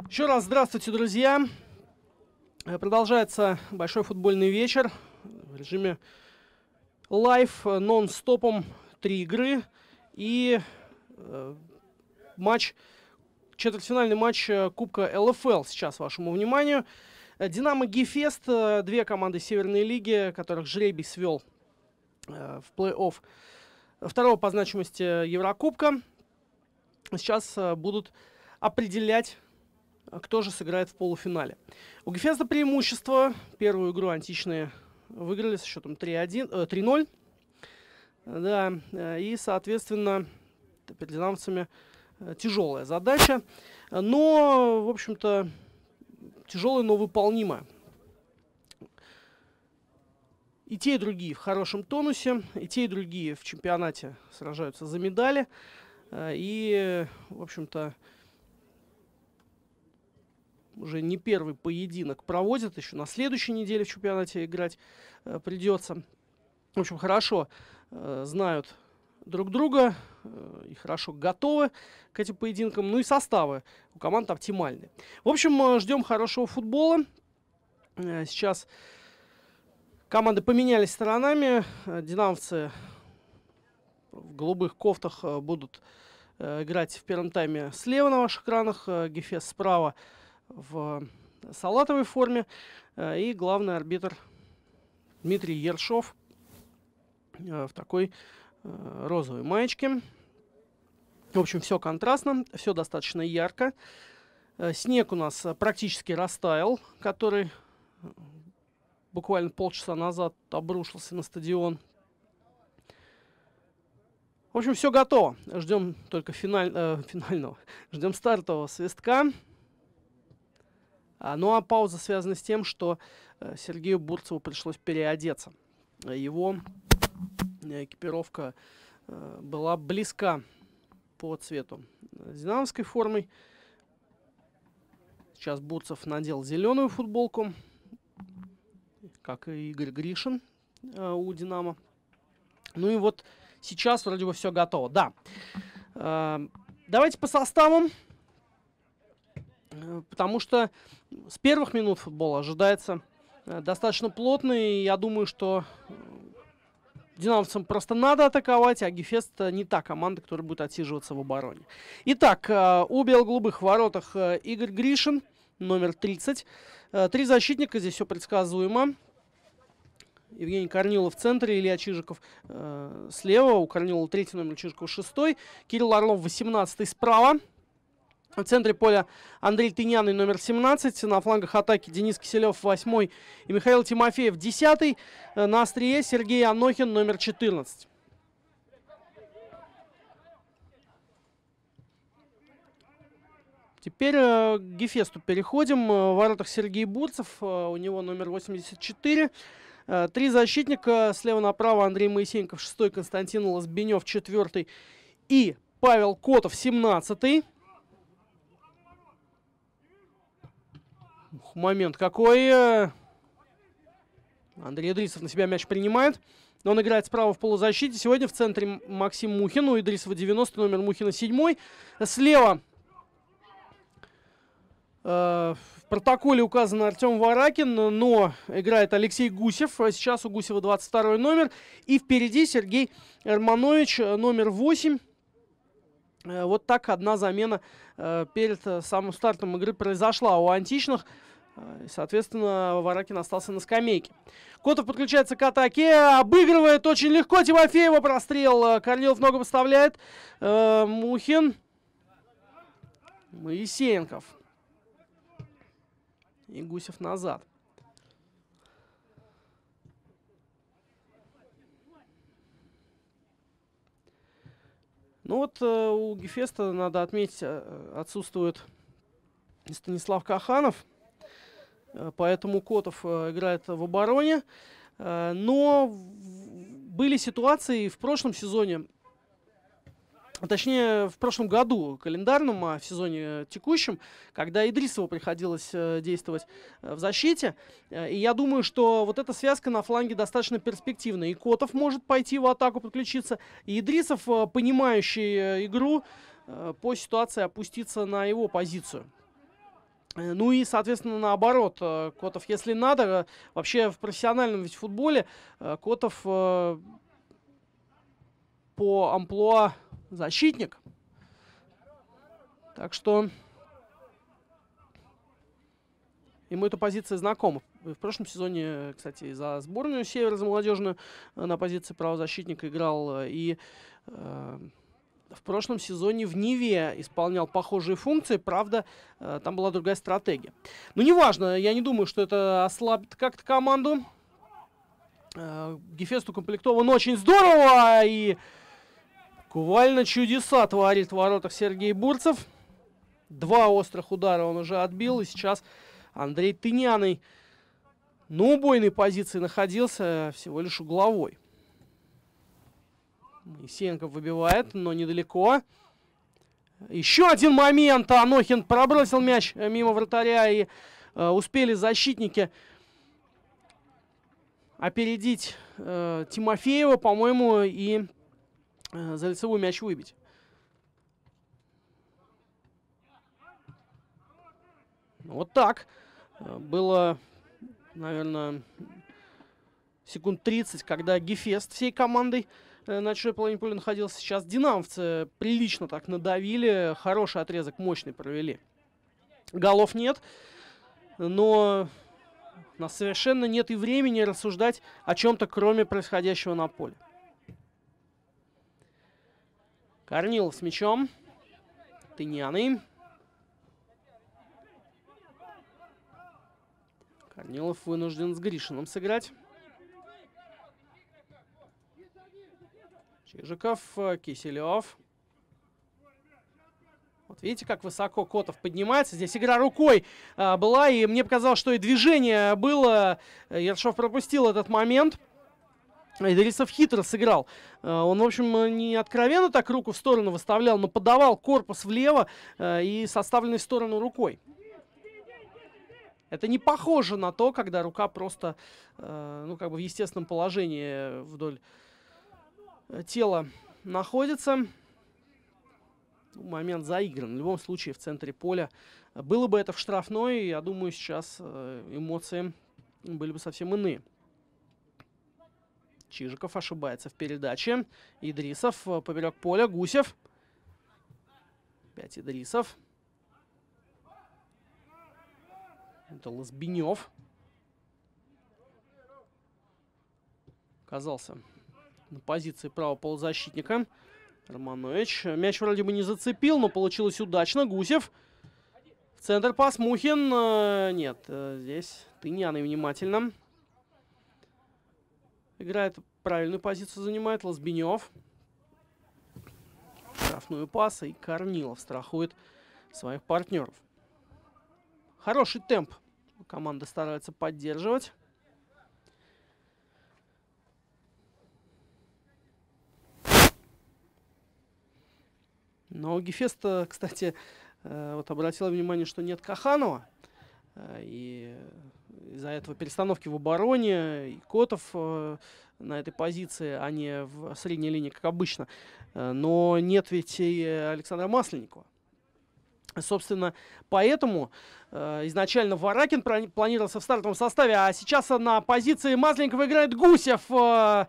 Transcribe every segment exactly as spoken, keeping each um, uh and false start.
Еще раз здравствуйте, друзья. Продолжается большой футбольный вечер в режиме лайв, нон-стопом, три игры и э, матч, четвертьфинальный матч Кубка эл эф эл сейчас вашему вниманию. Динамо Гефест, две команды Северной лиги, которых жребий свел э, в плей-офф второго по значимости Еврокубка, сейчас э, будут определять, кто же сыграет в полуфинале. У Гефеста преимущество. Первую игру античные выиграли со счетом три ноль. Да, и, соответственно, перед динамовцами тяжелая задача. Но, в общем-то, тяжелая, но выполнимая. И те, и другие в хорошем тонусе. И те, и другие в чемпионате сражаются за медали. И, в общем-то, уже не первый поединок проводят, еще на следующей неделе в чемпионате играть э, придется. В общем, хорошо э, знают друг друга э, и хорошо готовы к этим поединкам. Ну и составы у команд оптимальные. В общем, э, ждем хорошего футбола. Э, сейчас команды поменялись сторонами. Э, динамовцы в голубых кофтах э, будут э, играть в первом тайме слева на ваших экранах. Э, Гефест справа в салатовой форме. И главный арбитр Дмитрий Ершов в такой розовой маечке. В общем, все контрастно, все достаточно ярко. Снег у нас практически растаял, который буквально полчаса назад обрушился на стадион. В общем, все готово. Ждем только финаль, э, финального. Ждем стартового свистка. А, ну а пауза связана с тем, что э, Сергею Бурцеву пришлось переодеться. Его э, экипировка э, была близка по цвету с динамовской формой. Сейчас Бурцев надел зеленую футболку, как и Игорь Гришин э, у Динамо. Ну и вот сейчас вроде бы все готово. Да. Э, давайте по составам. Потому что с первых минут футбола ожидается э, достаточно плотный. Я думаю, что динамовцам просто надо атаковать, а Гефест не та команда, которая будет отсиживаться в обороне. Итак, э, у бело-голубых воротах э, Игорь Гришин, номер тридцать. Э, три защитника, здесь все предсказуемо. Евгений Корнилов в центре, Илья Чижиков э, слева. У Корнилова третий номер, Чижиков шестой. Кирилл Орлов восемнадцатый справа. В центре поля Андрей Тыняный, номер семнадцать. На флангах атаки Денис Киселев, восьмой. И Михаил Тимофеев, десятый. На острие Сергей Анохин, номер четырнадцать. Теперь э, к Гефесту переходим. В воротах Сергей Бурцев. Э, у него номер восемьдесят четыре. Э, три защитника. Слева направо Андрей Моисеенков, шестой. Константин Лозбенев, четвертый. И Павел Котов, семнадцатый. Момент какой. Андрей Идрисов на себя мяч принимает. Но он играет справа в полузащите. Сегодня в центре Максим Мухин. У Идрисова девяностый, номер Мухина седьмой. Слева э, в протоколе указан Артем Варакин, но играет Алексей Гусев. Сейчас у Гусева двадцать второй номер. И впереди Сергей Эрманович, номер восемь. Вот так одна замена э, перед э, самым стартом игры произошла у античных. Э, соответственно, Варакин остался на скамейке. Котов подключается к атаке. Обыгрывает очень легко Тимофеева. Прострел. Э, Корнилов ногу поставляет. Э, Мухин. Моисеенков. И Гусев назад. Ну вот э, у Гефеста, надо отметить, э, отсутствует Станислав Каханов, э, поэтому Котов э, играет в обороне. Э, но в, были ситуации в прошлом сезоне, точнее в прошлом году календарном, а в сезоне текущем, когда Идрисову приходилось э, действовать э, в защите. Э, и я думаю, что вот эта связка на фланге достаточно перспективна. И Котов может пойти в атаку, подключиться. И Идрисов, э, понимающий э, игру, э, по ситуации опуститься на его позицию. Ну и, соответственно, наоборот, Котов, если надо, вообще в профессиональном ведь футболе Котов по амплуа защитник. Так что ему эта позиция знакома. В прошлом сезоне, кстати, за сборную Севера, за молодежную, на позиции правозащитника играл. И э, в прошлом сезоне в Ниве исполнял похожие функции. Правда, э, там была другая стратегия. Но неважно, я не думаю, что это ослабит как-то команду. Э, Гефест укомплектован очень здорово. И буквально чудеса творит в воротах Сергей Бурцев. Два острых удара он уже отбил. И сейчас Андрей Тыняный на убойной позиции находился, всего лишь угловой. Моисеенков выбивает, но недалеко. Еще один момент. Анохин пробросил мяч мимо вратаря, и э, успели защитники опередить э, Тимофеева, по-моему, и э, за лицевой мяч выбить. Вот так. Было, наверное, секунд тридцать, когда Гефест всей командой на чужой половине поля находился. Сейчас динамовцы прилично так надавили. Хороший отрезок, мощный провели. Голов нет, но у нас совершенно нет и времени рассуждать о чем-то, кроме происходящего на поле. Корнилов с мячом. Тыняный. Корнилов вынужден с Гришиным сыграть. Чижиков, Киселев. Вот видите, как высоко Котов поднимается. Здесь игра рукой а, была, и мне показалось, что и движение было. Ершов пропустил этот момент. Идрисов хитро сыграл. А, он, в общем, не откровенно так руку в сторону выставлял, но подавал корпус влево а, и с оставленной в сторону рукой. Это не похоже на то, когда рука просто, э, ну, как бы в естественном положении вдоль тела находится. Момент заигран. В любом случае в центре поля. Было бы это в штрафной, я думаю, сейчас э, эмоции были бы совсем иные. Чижиков ошибается в передаче. Идрисов э, поперек поля. Гусев. Опять Идрисов. Это Лозбинев. Оказался на позиции правого полузащитника. Романович. Мяч вроде бы не зацепил, но получилось удачно. Гусев. В центр пас. Мухин. Нет, здесь Тыняный внимательно. Играет, правильную позицию занимает. Лозбинев. Штрафную пас. И Корнилов страхует своих партнеров. Хороший темп команда старается поддерживать. Но у Гефеста, кстати, вот обратила внимание, что нет Каханова. И из-за этого перестановки в обороне. И Котов на этой позиции, а не в средней линии, как обычно. Но нет ведь и Александра Масленникова. Собственно, поэтому э, изначально Варакин планировался в стартовом составе, а сейчас на позиции Масленникова играет Гусев. Э,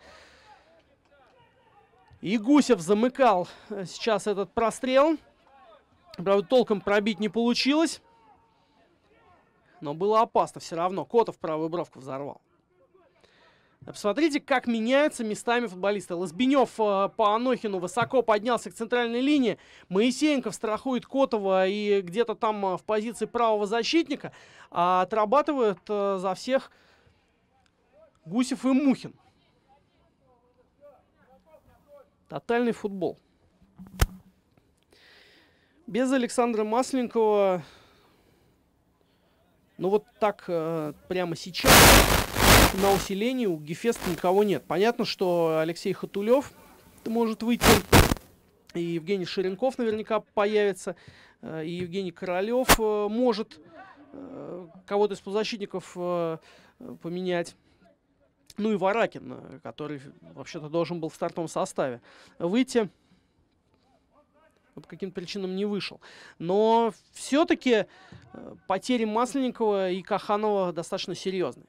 и Гусев замыкал сейчас этот прострел. Правда, толком пробить не получилось. Но было опасно все равно. Котов правую бровку взорвал. Посмотрите, как меняются местами футболисты. Лозбинев э, по Анохину высоко поднялся к центральной линии. Моисеенков страхует Котова и где-то там э, в позиции правого защитника. А отрабатывают э, за всех Гусев и Мухин. Тотальный футбол. Без Александра Масленникова, ну вот так э, прямо сейчас на усилении у Гефеста никого нет. Понятно, что Алексей Хатулев может выйти, и Евгений Ширенков наверняка появится, и Евгений Королев может кого-то из полузащитников поменять. Ну и Варакин, который вообще-то должен был в стартовом составе выйти. по каким-то причинам не вышел. Но все-таки э, потери Масленникова и Каханова достаточно серьезные.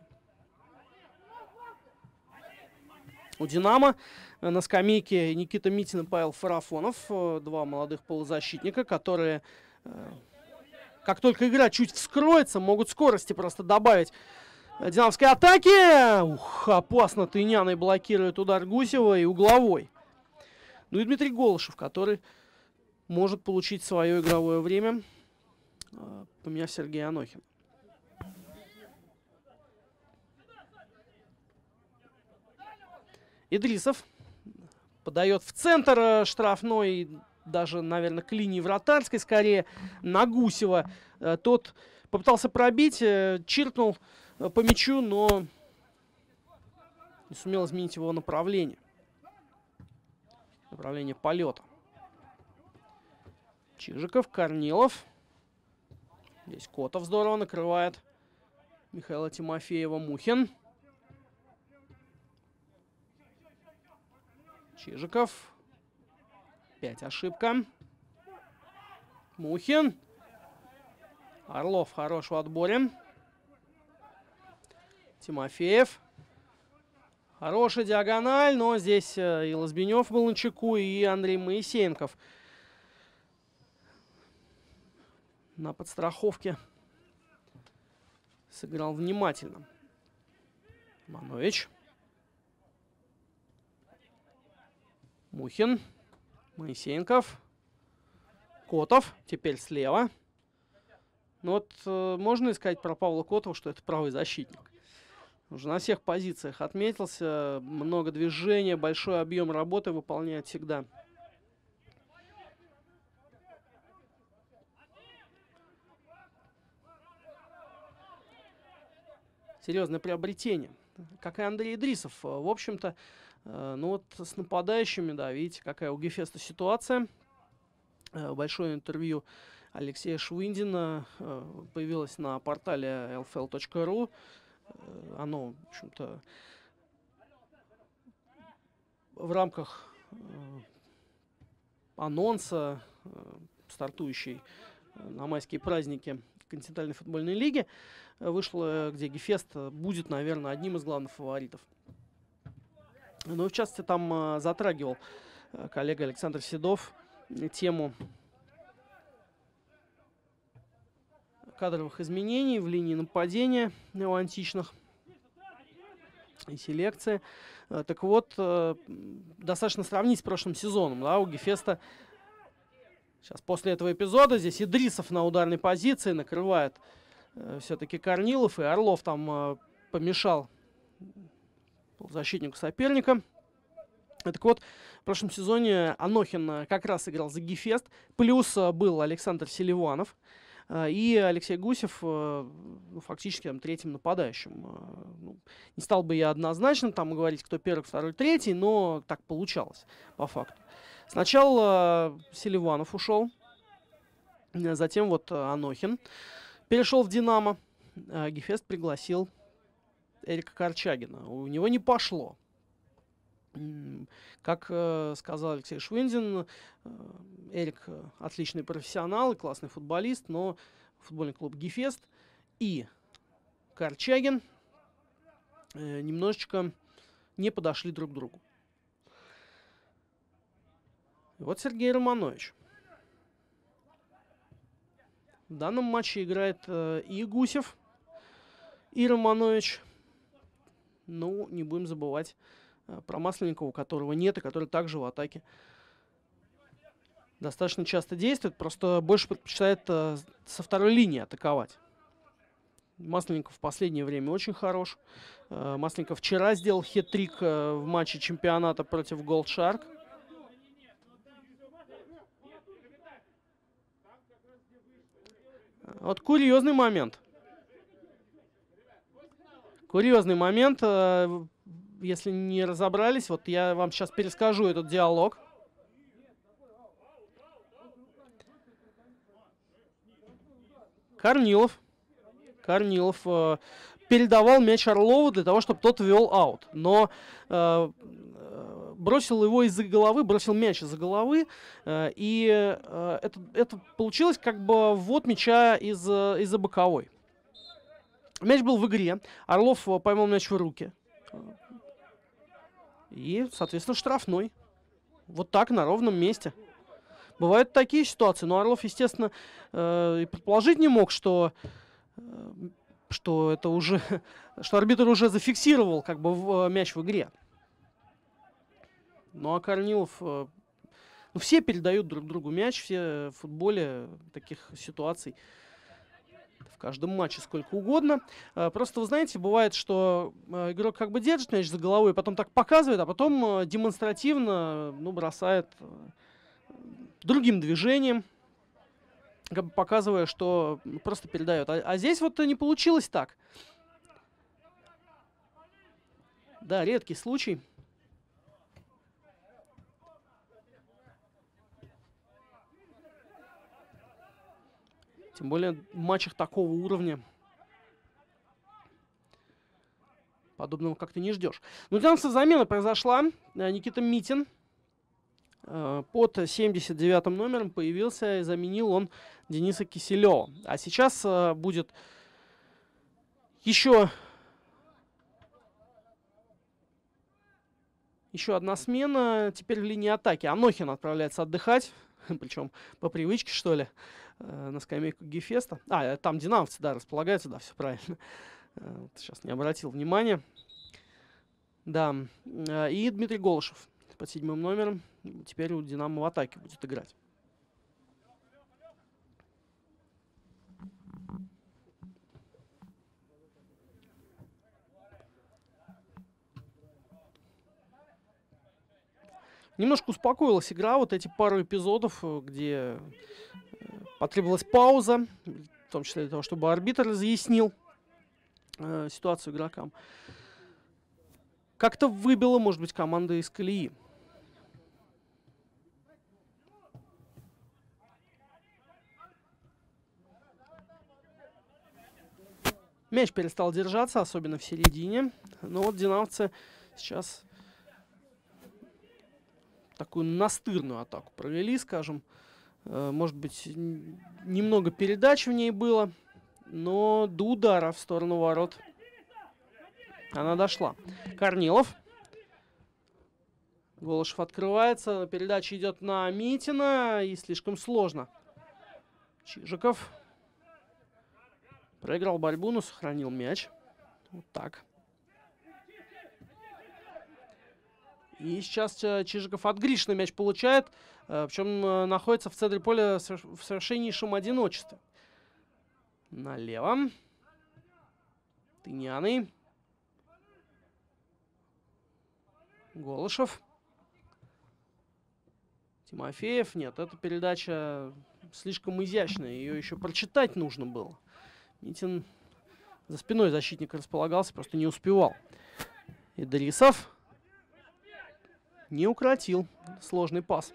У «Динамо» на скамейке Никита Митин и Павел Фарафонов, э, два молодых полузащитника, которые, э, как только игра чуть вскроется, могут скорости просто добавить динамовской атаки. Ух, опасно Тыняный блокирует удар Гусева и угловой. Ну и Дмитрий Голышев, который может получить свое игровое время, поменяв Сергея Анохина. Идрисов подает в центр штрафной, даже, наверное, к линии вратарской, скорее, на Гусева. Тот попытался пробить, чиркнул по мячу, но не сумел изменить его направление. Направление полета. Чижиков, Корнилов. Здесь Котов здорово накрывает Михаила Тимофеева. Мухин. Чижиков. Опять ошибка. Мухин. Орлов хорош в отборе. Тимофеев. Хорошая диагональ, но здесь и Лозбинев был на чеку, и Андрей Моисеенков на подстраховке сыграл внимательно. Манович. Мухин. Моисеенков. Котов. Теперь слева. Ну вот э, можно сказать про Павла Котова, что это правый защитник. Уже на всех позициях отметился. Много движения, большой объем работы выполняет всегда. Серьезное приобретение. Как и Андрей Идрисов. В общем-то, э, ну вот с нападающими, да, видите, какая у Гефеста ситуация. Э, большое интервью Алексея Швындина э, появилось на портале эл эф эл точка ру. Э, оно, в общем-то, в рамках э, анонса, э, стартующей э, на майские праздники континентальной футбольной лиги, э, вышло, где Гефест будет, наверное, одним из главных фаворитов. Ну и в частности там э, затрагивал э, коллега Александр Седов э, тему кадровых изменений в линии нападения неоантичных и селекции. Э, так вот, э, достаточно сравнить с прошлым сезоном. Да, у Гефеста сейчас после этого эпизода здесь Идрисов на ударной позиции накрывает э, все-таки Корнилов, и Орлов там э, помешал защитнику соперника. Так вот, в прошлом сезоне Анохин как раз играл за Гефест, плюс э, был Александр Селиванов э, и Алексей Гусев, э, ну, фактически там, третьим нападающим. Э, ну, не стал бы я однозначно там говорить, кто первый, второй, третий, но так получалось по факту. Сначала э, Селиванов ушел, э, затем вот э, Анохин перешел в «Динамо». Э, Гефест пригласил Эрика Корчагина. У него не пошло. Как э, сказал Алексей Швындин, э, Эрик э, отличный профессионал и классный футболист, но футбольный клуб Гефест и Корчагин э, немножечко не подошли друг к другу. И вот Сергей Романович. В данном матче играет э, и Гусев, и Романович. Ну, не будем забывать э, про Масленникова, у которого нет, и который также в атаке достаточно часто действует, просто больше предпочитает э, со второй линии атаковать. Масленников в последнее время очень хорош. Э, Масленников вчера сделал хет-трик э, в матче чемпионата против Gold Shark. Вот курьезный момент. Курьезный момент. Э, если не разобрались, вот я вам сейчас перескажу этот диалог. Корнилов. Корнилов э, передавал мяч Орлову для того, чтобы тот вел аут. Но э, бросил его из-за головы, бросил мяч из-за головы. Э, и э, это, это получилось как бы ввод мяча из, из-за боковой. Мяч был в игре. Орлов поймал мяч в руки. И, соответственно, штрафной. Вот так, на ровном месте. Бывают такие ситуации, но Орлов, естественно, э, и предположить не мог, что, э, что это уже, что арбитр уже зафиксировал как бы в, мяч в игре. Ну а Корнилов, э, ну все передают друг другу мяч, все в футболе таких ситуаций в каждом матче сколько угодно. Э, просто, вы знаете, бывает, что э, игрок как бы держит мяч за головой, потом так показывает, а потом э, демонстративно, ну, бросает э, другим движением, как бы показывая, что просто передает. А, а здесь вот не получилось так. Да, редкий случай. Тем более в матчах такого уровня подобного как-то не ждешь. Ну, для нас замена произошла. Никита Митин под семьдесят девятым номером появился и заменил он Дениса Киселева. А сейчас uh, будет еще, еще одна смена. Теперь в линии атаки. Анохин отправляется отдыхать. Причем по привычке, что ли, uh, на скамейку Гефеста. А, там динамовцы, да, располагаются, да, все правильно. Uh, сейчас не обратил внимания. Да. Uh, и Дмитрий Голышев под седьмым номером. Теперь у Динамо в атаке будет играть. Немножко успокоилась игра. Вот эти пару эпизодов, где потребовалась пауза, в том числе для того, чтобы арбитр разъяснил э, ситуацию игрокам. Как-то выбило, может быть, команда из колеи. Мяч перестал держаться, особенно в середине. Но вот динамовцы сейчас такую настырную атаку провели, скажем. Может быть, немного передач в ней было, но до удара в сторону ворот она дошла. Корнилов. Голышев открывается. Передача идет на Митина. И слишком сложно. Чижиков. Проиграл борьбу, но сохранил мяч. Вот так. И сейчас Чижиков от Гришина мяч получает. Причем находится в центре поля в совершеннейшем одиночестве. Налево. Тыняный. Голышев. Тимофеев. Нет, эта передача слишком изящная. Ее еще прочитать нужно было. Митин за спиной защитника располагался, просто не успевал. Идрисов не укротил сложный пас.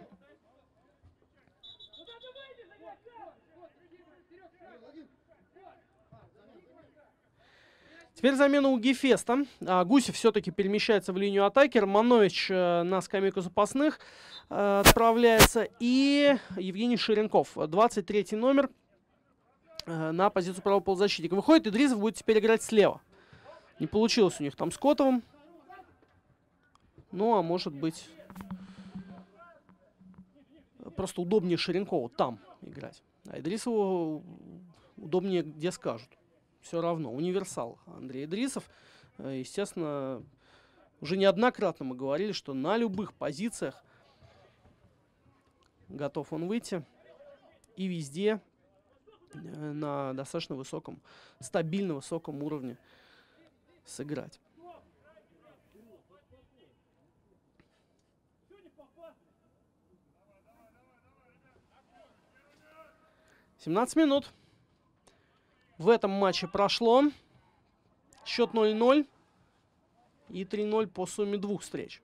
Теперь замена у Гефеста. А, Гусев все-таки перемещается в линию атаки. Романович э, на скамейку запасных э, отправляется. И Евгений Ширенков, двадцать третий номер, э, на позицию правого полузащитника. Выходит, Идрисов будет теперь играть слева. Не получилось у них там с Котовым. Ну, а может быть, просто удобнее Ширенкову там играть. А Идрисову удобнее, где скажут. Все равно. Универсал Андрей Идрисов. Естественно, уже неоднократно мы говорили, что на любых позициях готов он выйти. И везде на достаточно высоком, стабильно высоком уровне сыграть. семнадцать минут. В этом матче прошло. Счет ноль ноль. И три ноль по сумме двух встреч.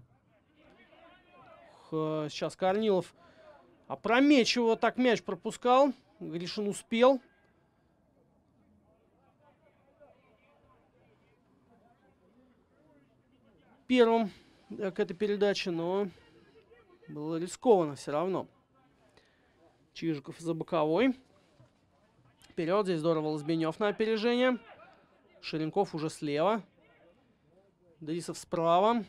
Сейчас Корнилов опрометчиво так мяч пропускал. Гришин успел. Первым к этой передаче, но было рискованно все равно. Чижиков за боковой. Вперед, здесь здорово Лозбинев на опережение. Ширинков уже слева. Дрисов справа.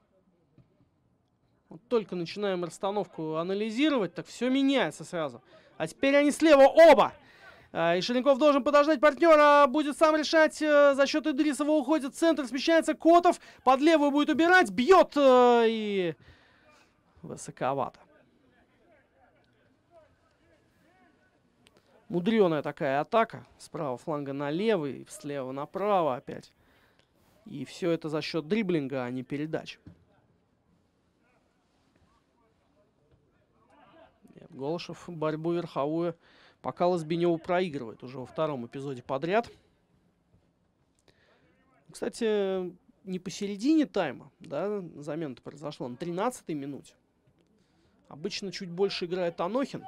Вот только начинаем расстановку анализировать, так все меняется сразу. А теперь они слева оба. И Ширинков должен подождать партнера, будет сам решать. За счет Идрисова уходит в центр, смещается Котов. Под левую будет убирать, бьет и высоковато. Мудреная такая атака. С правого фланга на левый, слева направо опять. И все это за счет дриблинга, а не передач. Нет, Голышев борьбу верховую пока Лозбиневу проигрывает уже во втором эпизоде подряд. Кстати, не посередине тайма, да, замена произошла на тринадцатой минуте. Обычно чуть больше играет Анохин.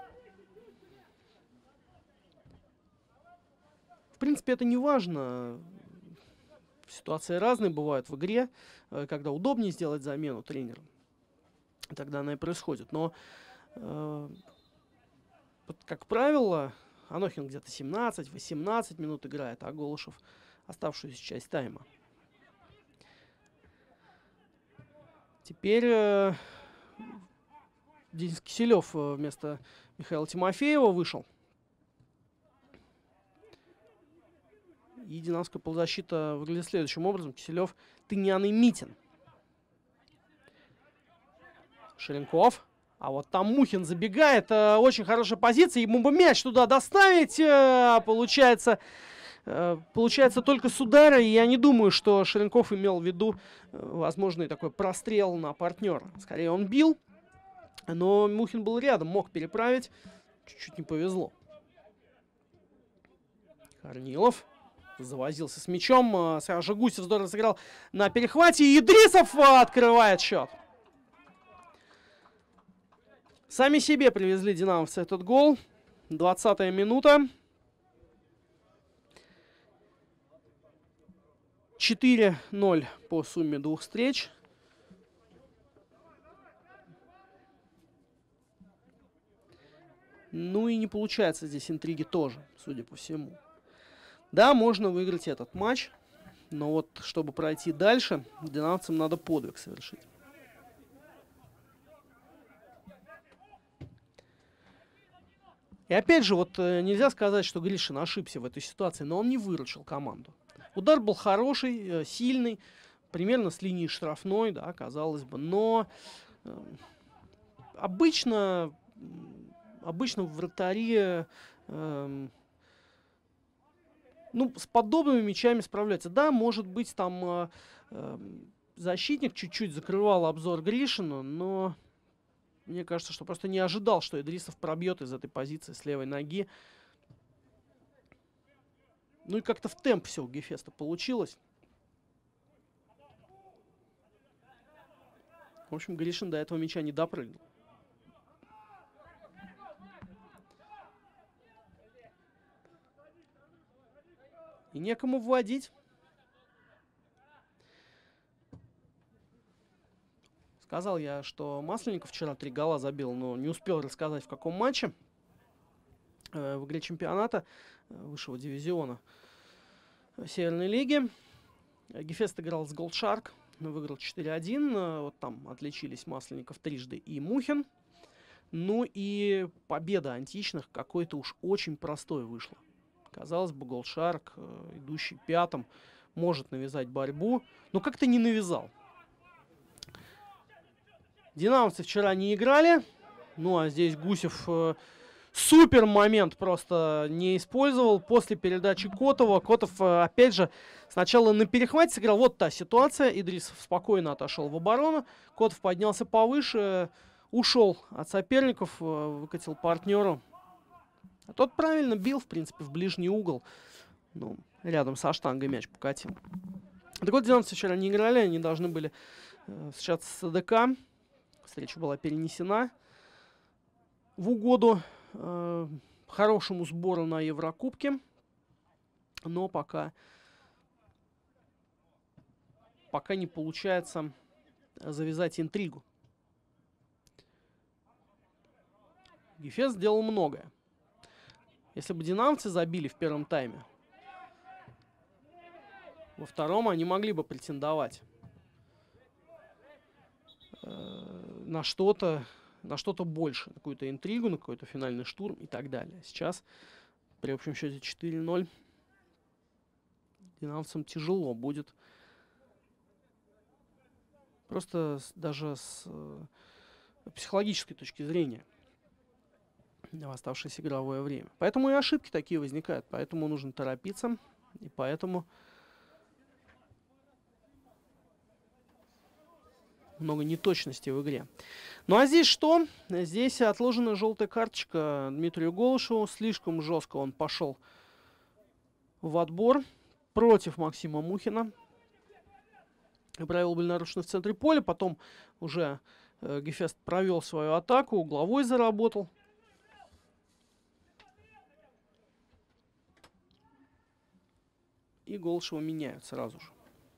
В принципе, это не важно. Ситуации разные бывают в игре, когда удобнее сделать замену тренеру. Тогда она и происходит. Но, э, как правило, Анохин где-то семнадцать-восемнадцать минут играет, а Голышев оставшуюся часть тайма. Теперь э, Денис Киселев вместо Михаила Тимофеева вышел. И динамовская полузащита выглядит следующим образом. Киселев, Тынян и Митин. Ширинков. А вот там Мухин забегает. Э, очень хорошая позиция. Ему бы мяч туда доставить. Э, получается, э, получается только с удара. И я не думаю, что Ширинков имел в виду э, возможный такой прострел на партнера. Скорее он бил. Но Мухин был рядом. Мог переправить. Чуть-чуть не повезло. Корнилов. Завозился с мячом. Сразу же Гусев здорово сыграл на перехвате. И Идрисов открывает счет. Сами себе привезли динамовцы этот гол. двадцатая минута. четыре ноль по сумме двух встреч. Ну и не получается здесь интриги тоже, судя по всему. Да, можно выиграть этот матч, но вот чтобы пройти дальше, динамовцам надо подвиг совершить. И опять же, вот нельзя сказать, что Гришин ошибся в этой ситуации, но он не выручил команду. Удар был хороший, сильный, примерно с линии штрафной, да, казалось бы, но э, обычно, обычно вратари... Э, Ну, с подобными мячами справляться. Да, может быть, там э, э, защитник чуть-чуть закрывал обзор Гришину, но мне кажется, что просто не ожидал, что Идрисов пробьет из этой позиции с левой ноги. Ну и как-то в темп все у Гефеста получилось. В общем, Гришин до этого мяча не допрыгнул. И некому вводить. Сказал я, что Масленников вчера три гола забил, но не успел рассказать, в каком матче. Э, в игре чемпионата э, высшего дивизиона Северной лиги. Гефест играл с Голдшарк, выиграл четыре один. Э, вот там отличились Масленников трижды и Мухин. Ну и победа античных какой-то уж очень простой вышла. Казалось бы, Голдшарк, э, идущий пятым, может навязать борьбу, но как-то не навязал. Динамовцы вчера не играли, ну а здесь Гусев э, супер момент просто не использовал. После передачи Котова, Котов э, опять же сначала на перехвате сыграл. Вот та ситуация, Идрисов спокойно отошел в оборону, Котов поднялся повыше, э, ушел от соперников, э, выкатил партнеру. А тот правильно бил, в принципе, в ближний угол. Ну, рядом со штангой мяч покатил. Так вот, динамовцы вчера не играли, они должны были э, встречаться с СДК. Встреча была перенесена в угоду э, хорошему сбору на Еврокубке. Но пока, пока не получается завязать интригу. Гефест сделал многое. Если бы динамовцы забили в первом тайме, во втором они могли бы претендовать э, на что-то, на что-то больше, на какую-то интригу, на какой-то финальный штурм и так далее. Сейчас при общем счете четыре ноль динамовцам тяжело будет. Просто с, даже с э, психологической точки зрения в оставшееся игровое время. Поэтому и ошибки такие возникают. Поэтому нужно торопиться. И поэтому много неточностей в игре. Ну а здесь что? Здесь отложена желтая карточка Дмитрию Голышеву. Слишком жестко он пошел в отбор против Максима Мухина. Правила были нарушены в центре поля. Потом уже э, Гефест провел свою атаку. Угловой заработал. И Голышева меняют сразу же.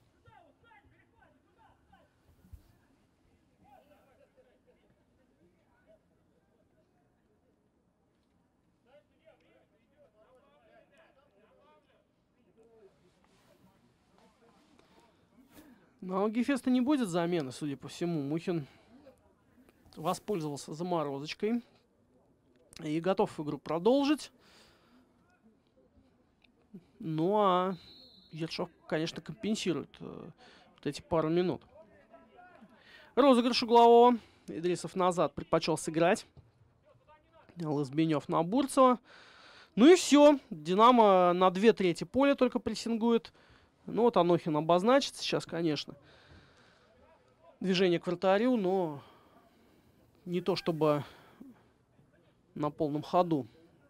Но у Гефеста не будет замены, судя по всему. Мухин воспользовался заморозочкой и готов игру продолжить. Ну а Ершов, конечно, компенсирует э, вот эти пару минут. Розыгрыш углового. Идрисов назад предпочел сыграть. Лазбенев на Бурцева. Ну и все. Динамо на две трети поля только прессингует. Ну вот Анохин обозначится сейчас, конечно. Движение к вратарю, но не то чтобы на полном ходу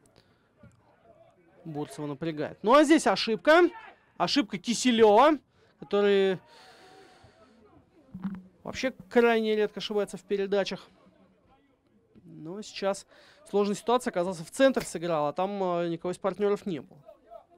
Бурцева напрягает. Ну а здесь ошибка. Ошибка Киселева, который вообще крайне редко ошибается в передачах. Но сейчас сложная ситуация. Оказался в центр, сыграл, а там э, никого из партнеров не было.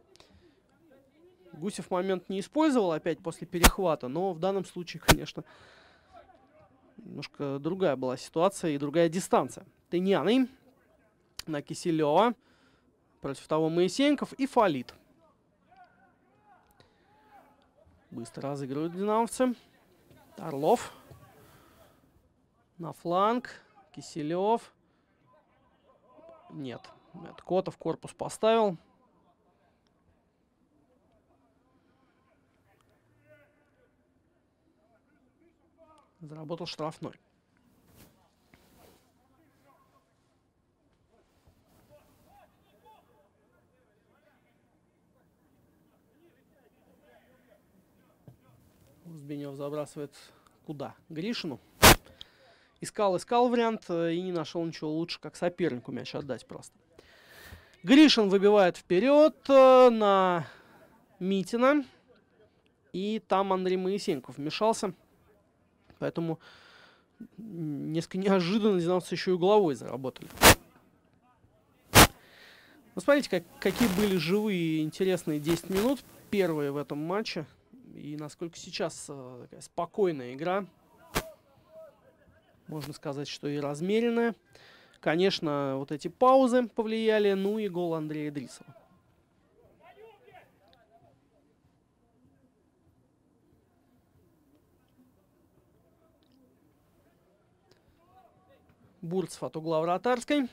Гусев момент не использовал опять после перехвата, но в данном случае, конечно, немножко другая была ситуация и другая дистанция. Тыняный на Киселева. Против того Моисеенков и Фалит. Быстро разыгрывают динамовцы. Орлов. На фланг. Киселев. Нет. Нет. Котов корпус поставил. Заработал штрафной. Узбенев забрасывает куда? Гришину. Искал, искал вариант и не нашел ничего лучше, как сопернику мяч отдать просто. Гришин выбивает вперед на Митина. И там Андрей Моисеенков вмешался. Поэтому несколько неожиданно динамовцы еще и угловой заработали. Ну, смотрите, как, какие были живые и интересные десять минут. Первые в этом матче. И насколько сейчас э, такая спокойная игра. Можно сказать, что и размеренная. Конечно, вот эти паузы повлияли. Ну и гол Андрея Идрисова. Бурцев от угла вратарской.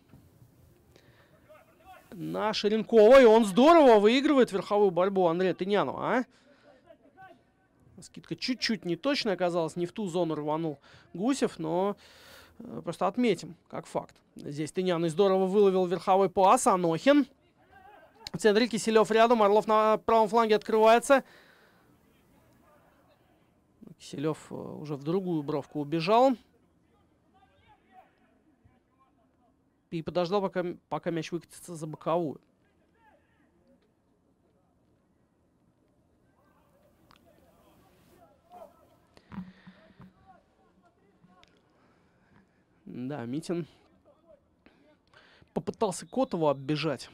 На Ширенкова. И он здорово выигрывает верховую борьбу Андрея Тынянова, а? Скидка чуть-чуть неточная оказалась. Не в ту зону рванул Гусев, но э, просто отметим, как факт. Здесь Тыняный здорово выловил верховой пас. Анохин. В центре Киселев рядом. Орлов на правом фланге открывается. Киселев э, уже в другую бровку убежал. И подождал, пока, пока мяч выкатится за боковую. Да, Митин попытался Котову оббежать.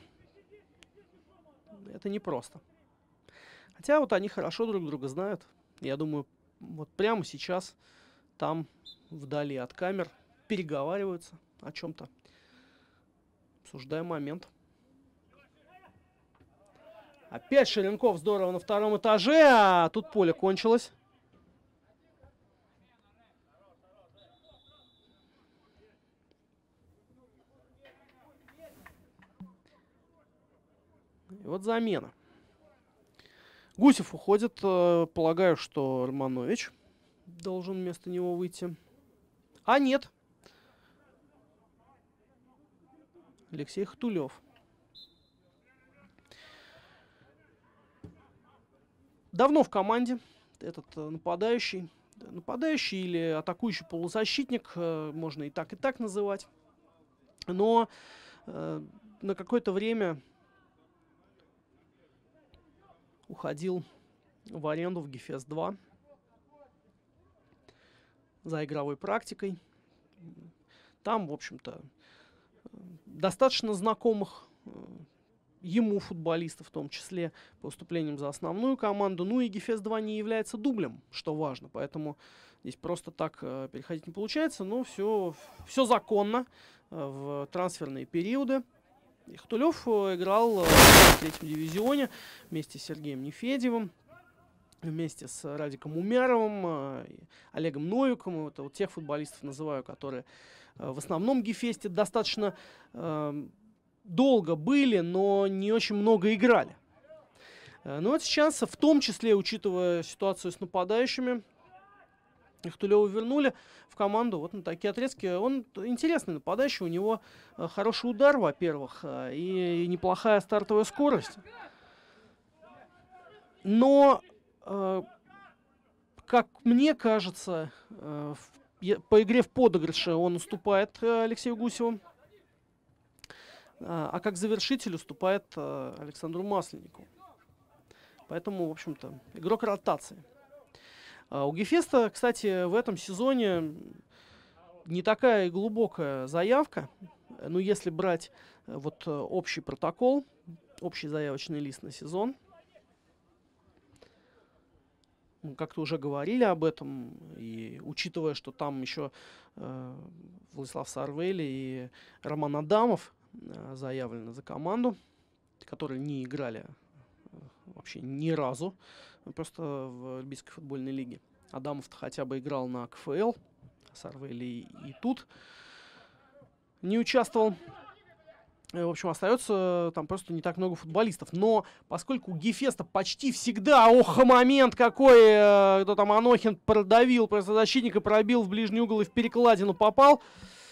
Это непросто. Хотя вот они хорошо друг друга знают. Я думаю, вот прямо сейчас там, вдали от камер, переговариваются о чем-то, обсуждая момент. Опять Шеренков здорово на втором этаже, а тут поле кончилось. И вот замена. Гусев уходит. Полагаю, что Романович должен вместо него выйти. А нет. Алексей Хтулев. Давно в команде этот нападающий. Нападающий или атакующий полузащитник. Можно и так, и так называть. Но э, на какое-то время уходил в аренду в Гефест два за игровой практикой. Там, в общем-то, достаточно знакомых ему футболистов, в том числе по выступлениям за основную команду. Ну и Гефест два не является дублем, что важно. Поэтому здесь просто так э, переходить не получается. Но все, все законно э, в трансферные периоды. И Хтулев играл в третьем дивизионе вместе с Сергеем Нефедьевым, вместе с Радиком Умяровым, Олегом Новиком. Это вот тех футболистов называю, которые в основном в Гефесте достаточно э, долго были, но не очень много играли. Но вот сейчас, в том числе, учитывая ситуацию с нападающими, Хтулева вернули в команду вот на такие отрезки. Он интересный нападающий, у него э, хороший удар, во-первых, э, и, и неплохая стартовая скорость. Но, э, как мне кажется, э, в, по игре в подыгрыше он уступает э, Алексею Гусеву, э, а как завершитель уступает э, Александру Масленникову. Поэтому, в общем-то, игрок ротации. У Гефеста, кстати, в этом сезоне не такая глубокая заявка. Но если брать вот общий протокол, общий заявочный лист на сезон, мы как-то уже говорили об этом, и учитывая, что там еще э, Владислав Сарвели и Роман Адамов э, заявлены за команду, которые не играли э, вообще ни разу, просто в Альбийской футбольной лиге. Адамов-то хотя бы играл на ка эф эл, Сарвели и, и тут не участвовал. И, в общем, остается там просто не так много футболистов. Но поскольку у Гефеста почти всегда, ох, момент какой, э, кто там, Анохин продавил просто защитника, пробил в ближний угол и в перекладину попал.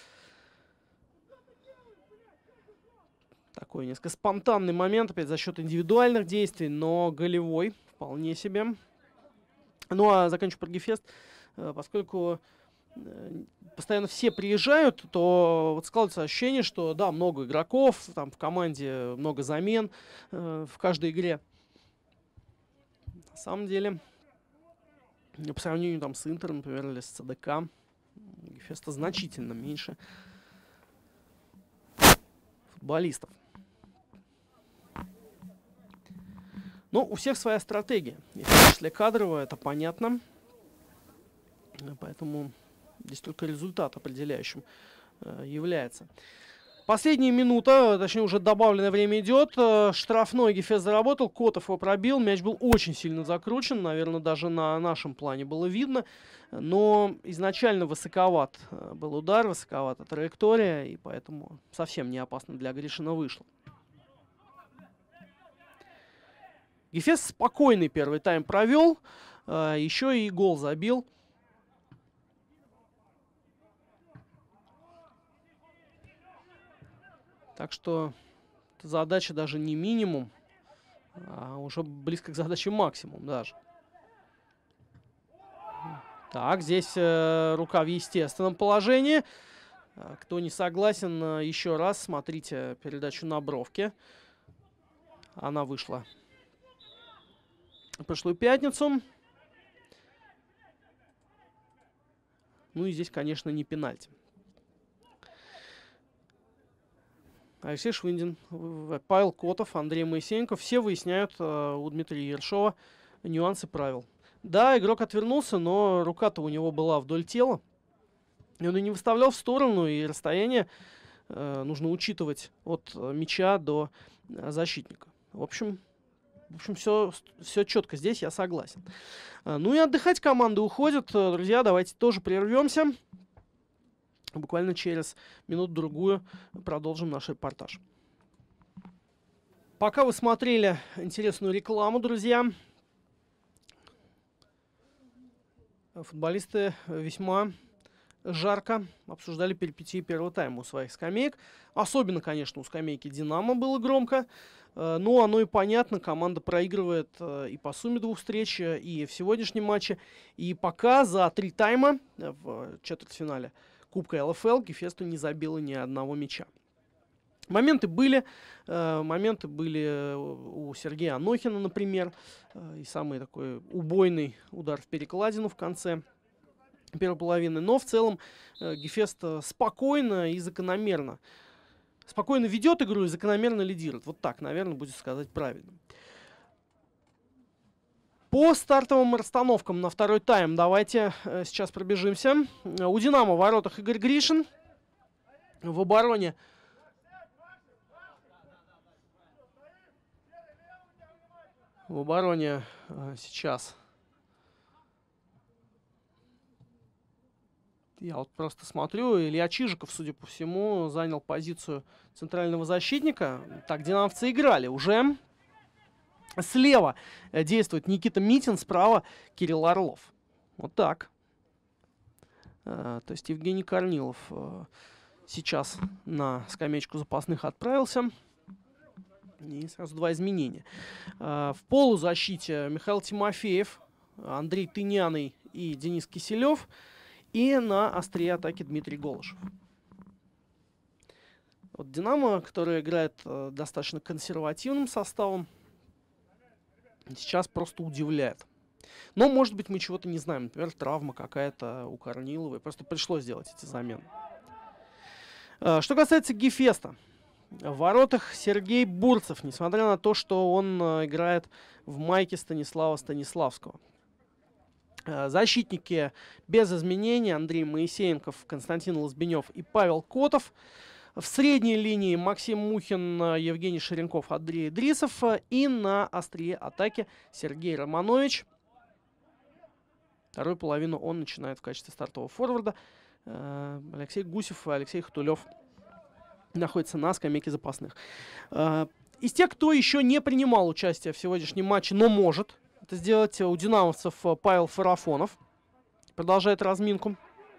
Такой несколько спонтанный момент, опять за счет индивидуальных действий, но голевой вполне себе. Ну а заканчиваю про Гефест, поскольку постоянно все приезжают, то вот складывается ощущение, что да, много игроков, там в команде много замен э, в каждой игре. На самом деле, по сравнению там с Интером, например, или с ЦДК, у Гефеста значительно меньше футболистов. Но у всех своя стратегия, в том числе кадровая, это понятно. Поэтому здесь только результат определяющим э, является. Последняя минута, точнее уже добавленное время идет. Э, штрафной Гефест заработал, Котов его пробил. Мяч был очень сильно закручен, наверное, даже на нашем плане было видно. Но изначально высоковат был удар, высоковата траектория, и поэтому совсем не опасно для Гришина вышло. Гефест спокойный первый тайм провел, э, еще и гол забил. Так что задача даже не минимум, а уже близко к задаче максимум даже. Так, здесь э, рука в естественном положении. Кто не согласен, э, еще раз смотрите передачу на бровке. Она вышла в прошлую пятницу. Ну и здесь, конечно, не пенальти. Алексей Швындин, Павел Котов, Андрей Моисеенко. Все выясняют э, у Дмитрия Ершова нюансы правил. Да, игрок отвернулся, но рука-то у него была вдоль тела. И он и не выставлял в сторону, и расстояние э, нужно учитывать от э, мяча до э, защитника. В общем, в общем все, все четко здесь, я согласен. А, ну и отдыхать команды уходят. Друзья, давайте тоже прервемся. Буквально через минуту-другую продолжим наш репортаж. Пока вы смотрели интересную рекламу, друзья, футболисты весьма жарко обсуждали перипетии первого тайма у своих скамеек. Особенно, конечно, у скамейки «Динамо» было громко. Но оно и понятно, команда проигрывает и по сумме двух встреч, и в сегодняшнем матче. И пока за три тайма в четвертьфинале Кубка эл эф эл Гефесту не забило ни одного мяча. Моменты были, э, моменты были у Сергея Анохина, например, э, и самый такой убойный удар в перекладину в конце первой половины. Но в целом э, Гефест спокойно и закономерно, спокойно ведет игру и закономерно лидирует. Вот так, наверное, будет сказать правильно. По стартовым расстановкам на второй тайм давайте э, сейчас пробежимся. У «Динамо» в воротах Игорь Гришин. В обороне В обороне э, сейчас я вот просто смотрю, Илья Чижиков, судя по всему, занял позицию центрального защитника. Так, динамовцы играли уже. Слева э, действует Никита Митин, справа Кирилл Орлов. Вот так. Э, то есть Евгений Корнилов э, сейчас на скамеечку запасных отправился. И сразу два изменения. В полузащите Михаил Тимофеев, Андрей Тыняный и Денис Киселев. И на острие атаки Дмитрий Голышев. Вот «Динамо», которая играет э, достаточно консервативным составом, сейчас просто удивляет. Но, может быть, мы чего-то не знаем. Например, травма какая-то у Корниловой. Просто пришлось сделать эти замены. Э, что касается Гефеста. В воротах Сергей Бурцев, несмотря на то, что он э, играет в майке Станислава Станиславского. Э, защитники без изменений: Андрей Моисеенков, Константин Лозбенев и Павел Котов. В средней линии Максим Мухин, Евгений Ширенков, Андрей Идрисов. И на острие атаки Сергей Романович. Вторую половину он начинает в качестве стартового форварда. Э, Алексей Гусев и Алексей Хатулев находится на скамейке запасных. Из тех, кто еще не принимал участие в сегодняшнем матче, но может это сделать, у динамовцев Павел Фарафонов продолжает разминку.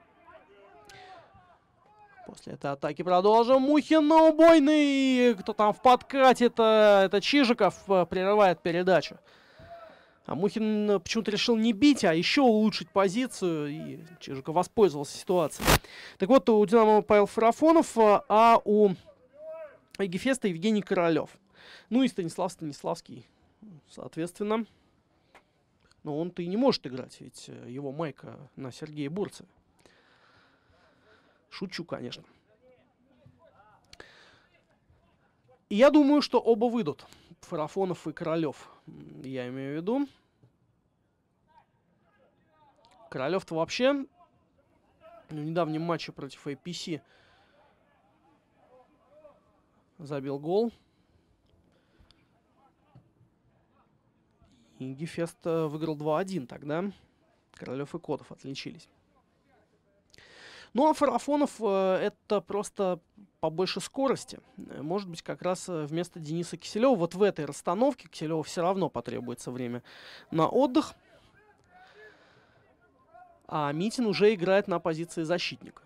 После этой атаки продолжим. Мухин на убойный. Кто там в подкате? Это, это Чижиков прерывает передачу. А Мухин почему-то решил не бить, а еще улучшить позицию. И Чижиков воспользовался ситуацией. Так вот, у «Динамо» Павел Фарафонов, а у Гефеста Евгений Королев. Ну и Станислав Станиславский, соответственно. Но он-то и не может играть, ведь его майка на Сергея Бурцеве. Шучу, конечно. И я думаю, что оба выйдут. Фарафонов и Королев. Я имею в виду. Королев-то вообще в недавнем матче против эй пи си забил гол. И Гефест выиграл два один тогда. Королев и Котов отличились. Ну а Фарафонов э, это просто побольше скорости. Может быть, как раз вместо Дениса Киселева вот в этой расстановке Киселеву все равно потребуется время на отдых. А Митин уже играет на позиции защитника.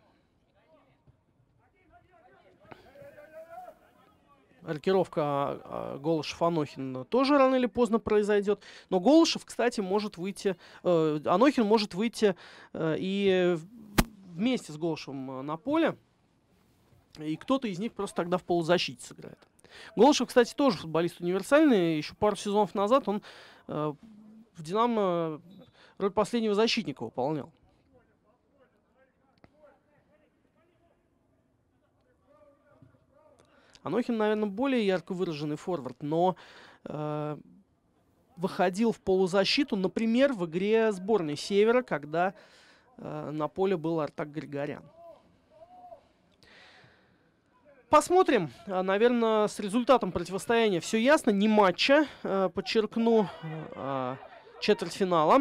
Рокировка Голышев-Анохин тоже рано или поздно произойдет. Но Голышев, кстати, может выйти... Э, Анохин может выйти э, и вместе с Голышевым на поле. И кто-то из них просто тогда в полузащите сыграет. Голышев, кстати, тоже футболист универсальный. Еще пару сезонов назад он э, в «Динамо» роль последнего защитника выполнял. Анохин, наверное, более ярко выраженный форвард, но э, выходил в полузащиту, например, в игре сборной Севера, когда э, на поле был Артак Григорян. Посмотрим. Наверное, с результатом противостояния все ясно. Не матча, э, подчеркну, э, четвертьфинала.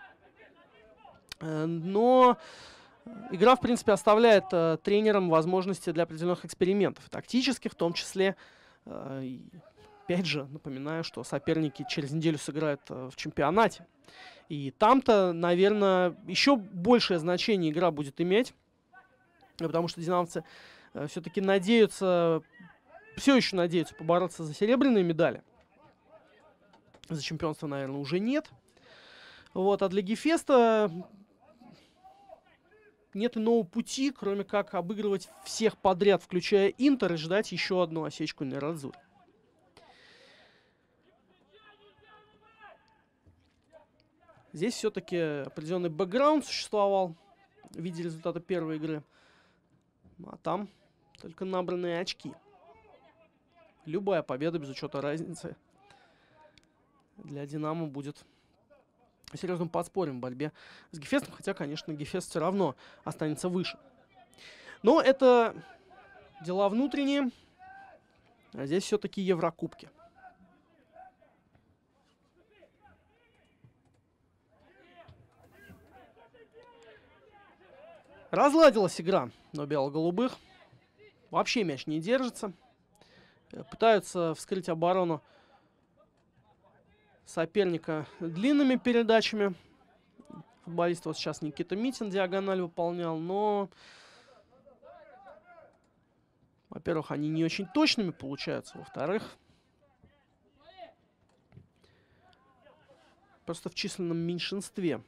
Э, но игра, в принципе, оставляет э, тренерам возможности для определенных экспериментов, тактических, в том числе. Э, и, опять же, напоминаю, что соперники через неделю сыграют э, в чемпионате. И там-то, наверное, еще большее значение игра будет иметь, потому что динамовцы э, все-таки надеются, все еще надеются побороться за серебряные медали. За чемпионство, наверное, уже нет. Вот, а для Гефеста нет иного пути, кроме как обыгрывать всех подряд, включая Интер, и ждать еще одну осечку Неродзури. Здесь все-таки определенный бэкграунд существовал в виде результата первой игры. А там только набранные очки. Любая победа без учета разницы для Динамо будет серьезным подспорьем в борьбе с Гефестом. Хотя, конечно, Гефест все равно останется выше. Но это дела внутренние. А здесь все-таки Еврокубки. Разладилась игра на бело-голубых. Вообще мяч не держится. Пытаются вскрыть оборону соперника длинными передачами. Футболист вот сейчас Никита Митин диагональ выполнял, но, во-первых, они не очень точными получаются. Во-вторых, просто в численном меньшинстве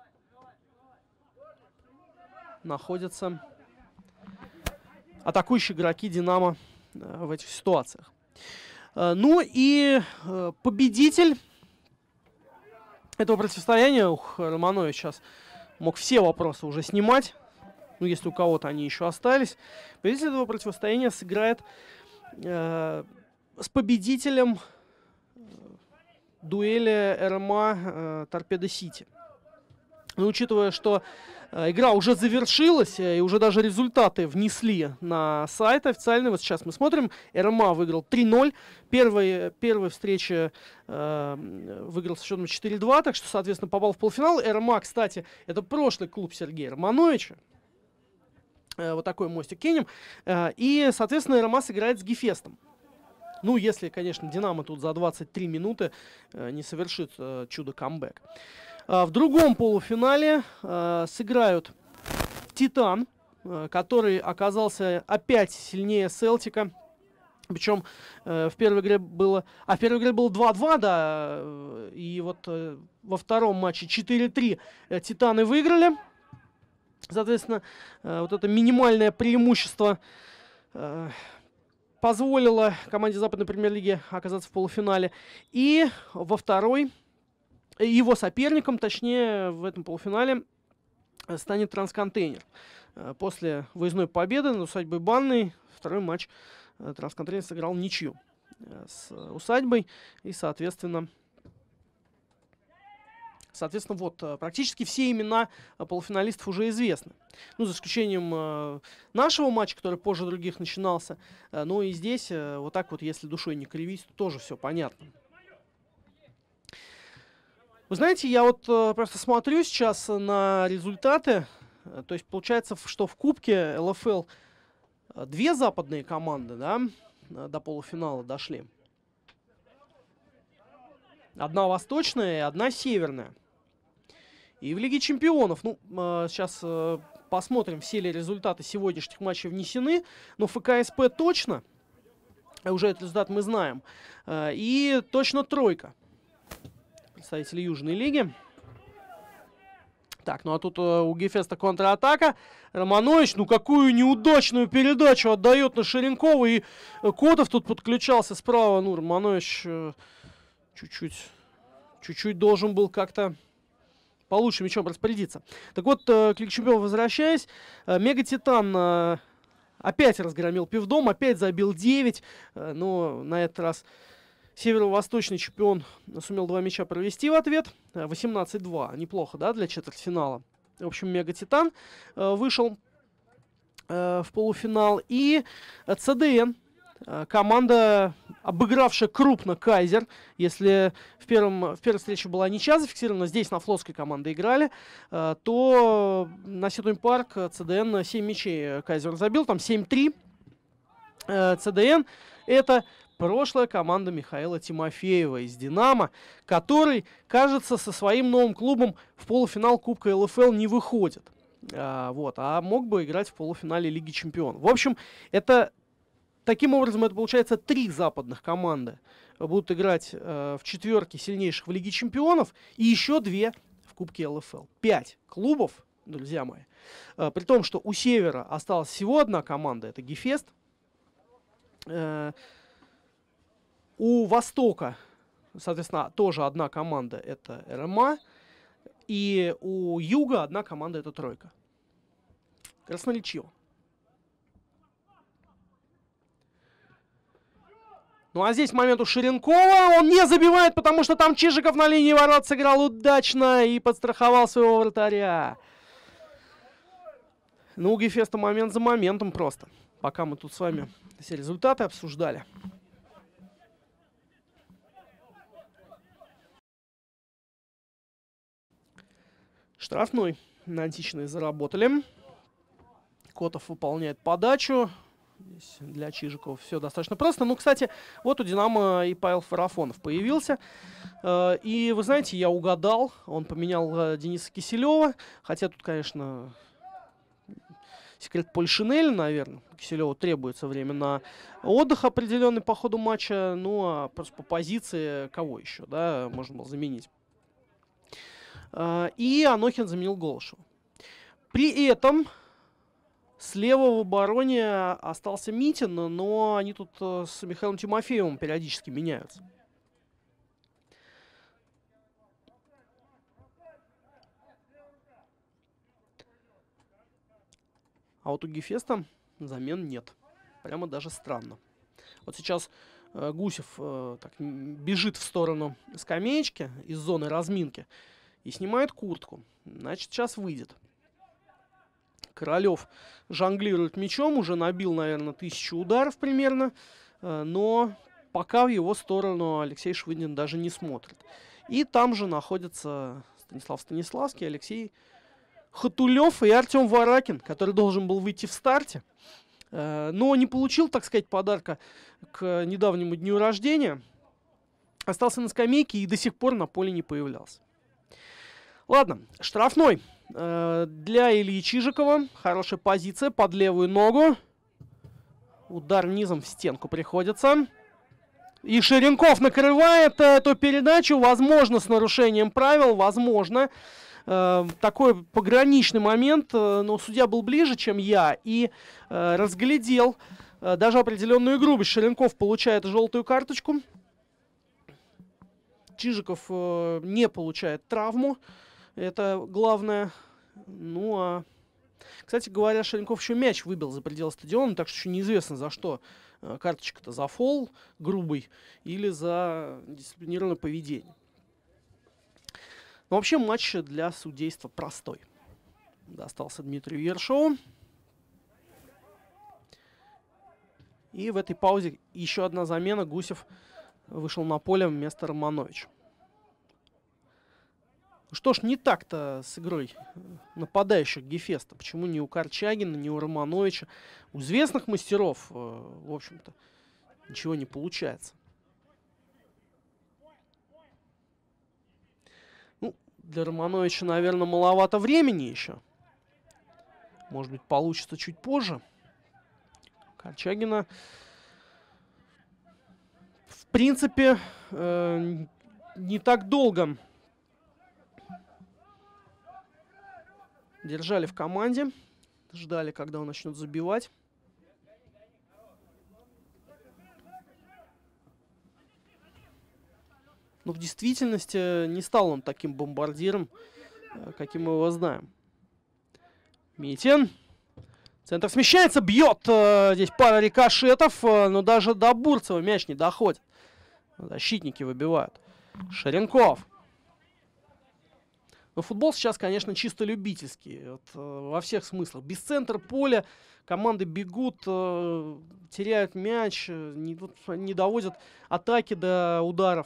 находятся атакующие игроки Динамо э, в этих ситуациях. Э, ну и э, победитель этого противостояния, ух, Романович сейчас мог все вопросы уже снимать, ну если у кого-то они еще остались. Победитель этого противостояния сыграет э, с победителем э, дуэли РМА э, Торпедо Сити. Но учитывая, что э, игра уже завершилась, э, и уже даже результаты внесли на сайт официальный. Вот сейчас мы смотрим. РМА выиграл три ноль. Первой, первой встрече э, выиграл со счетом четыре два, так что, соответственно, попал в полуфинал. РМА, кстати, это прошлый клуб Сергея Романовича. Э, вот такой мостик кинем. Э, и, соответственно, РМА сыграет с Гефестом. Ну, если, конечно, Динамо тут за двадцать три минуты э, не совершит э, чудо-камбэк. В другом полуфинале э, сыграют Титан, э, который оказался опять сильнее Селтика. Причем э, в первой игре было... А в первой игре было два два, да. Э, и вот э, во втором матче четыре три э, Титаны выиграли. Соответственно, э, вот это минимальное преимущество э, позволило команде Западной премьер-лиги оказаться в полуфинале. И во второй... Его соперником, точнее, в этом полуфинале станет Трансконтейнер. После выездной победы над усадьбой Банной второй матч Трансконтейнер сыграл ничью с усадьбой. И, соответственно, соответственно, вот практически все имена полуфиналистов уже известны. Ну, за исключением нашего матча, который позже других начинался. Ну и здесь, вот так вот, если душой не кривить, то тоже все понятно. Вы знаете, я вот э, просто смотрю сейчас на результаты. Э, то есть получается, что в Кубке эл эф эл э, две западные команды, да, э, до полуфинала дошли. Одна восточная и одна северная. И в Лиге чемпионов, ну, э, сейчас э, посмотрим, все ли результаты сегодняшних матчей внесены. Но эф ка эс пэ точно, уже этот результат мы знаем. Э, и точно тройка представители Южной лиги. Так, ну а тут э, у Гефеста контратака. Романович, ну какую неудачную передачу отдает на Ширенкова. И э, Котов тут подключался справа. Ну, Романович э, чуть-чуть чуть-чуть должен был как-то получше мячом распорядиться. Так вот, э, к Лиге чемпионов возвращаясь, э, Мега-Титан э, опять разгромил Пивдом, опять забил девять. Э, но на этот раз Северо-восточный чемпион сумел два мяча провести в ответ. восемнадцать два. Неплохо, да, для четвертьфинала. В общем, Мега-Титан э, вышел э, в полуфинал. И ЦДН, э, команда, обыгравшая крупно Кайзер. Если в, первом, в первой встрече была ничья зафиксирована, здесь на флотской команды играли, э, то на Ситунь Парк ЦДН семь мячей Кайзер забил. Там семь три. Э, ЦДН это... прошлая команда Михаила Тимофеева из «Динамо», который, кажется, со своим новым клубом в полуфинал Кубка эл эф эл не выходит. А, вот, а мог бы играть в полуфинале Лиги Чемпионов. В общем, это таким образом это получается три западных команды будут играть э, в четверке сильнейших в Лиге Чемпионов и еще две в Кубке эл эф эл. Пять клубов, друзья мои. Э, при том, что у Севера осталась всего одна команда, это Гефест. Э, У Востока, соответственно, тоже одна команда, это эр эм а. И у Юга одна команда, это Тройка. Красноречиво. Ну а здесь момент у Ширенкова. Он не забивает, потому что там Чижиков на линии ворот сыграл удачно и подстраховал своего вратаря. Ну, у Гефеста момент за моментом просто. Пока мы тут с вами все результаты обсуждали. Штрафной на античные заработали. Котов выполняет подачу. Здесь для Чижикова все достаточно просто. Ну, кстати, вот у «Динамо» и Павел Фарафонов появился. И, вы знаете, я угадал. Он поменял Дениса Киселева. Хотя тут, конечно, секрет Польшинеля, наверное. Киселеву требуется время на отдых определенный по ходу матча. Ну, а просто по позиции кого еще, да, можно было заменить. И Анохин заменил Голышева. При этом слева в обороне остался Митин, но они тут с Михаилом Тимофеевым периодически меняются. А вот у Гефеста замен нет. Прямо даже странно. Вот сейчас э, Гусев э, так, бежит в сторону скамеечки из зоны разминки и снимает куртку. Значит, сейчас выйдет. Королев жонглирует мячом. Уже набил, наверное, тысячу ударов примерно. Э, но пока в его сторону Алексей Швыдин даже не смотрит. И там же находятся Станислав Станиславский, Алексей Хатулев и Артем Варакин, который должен был выйти в старте. Э, но не получил, так сказать, подарка к недавнему дню рождения. Остался на скамейке и до сих пор на поле не появлялся. Ладно, штрафной э, для Ильи Чижикова. Хорошая позиция под левую ногу. Удар низом в стенку приходится. И Ширенков накрывает эту передачу. Возможно, с нарушением правил. Возможно. Э, такой пограничный момент. Э, но судья был ближе, чем я. И э, разглядел э, даже определенную грубость. Ширенков получает желтую карточку. Чижиков э, не получает травму. Это главное. Ну, а... Кстати говоря, Ширенков еще мяч выбил за пределы стадиона, так что еще неизвестно, за что. Карточка-то за фол грубый или за дисциплинированное поведение. Но вообще матч для судейства простой. Достался Дмитрию Ершову. И в этой паузе еще одна замена. Гусев вышел на поле вместо Романовича. Что ж не так-то с игрой нападающих Гефеста? Почему ни у Корчагина, ни у Романовича? У известных мастеров, э, в общем-то, ничего не получается. Ну, для Романовича, наверное, маловато времени еще. Может быть, получится чуть позже. Корчагина, в принципе, э, не так долго держали в команде. Ждали, когда он начнет забивать. Но в действительности не стал он таким бомбардиром, каким мы его знаем. Митин. Центр смещается, бьет. Здесь пара рикошетов, но даже до Бурцева мяч не доходит. Защитники выбивают. Шаренков. Но футбол сейчас, конечно, чисто любительский. Вот, э, во всех смыслах. Без центра поля команды бегут, э, теряют мяч, э, не, вот, не доводят атаки до ударов.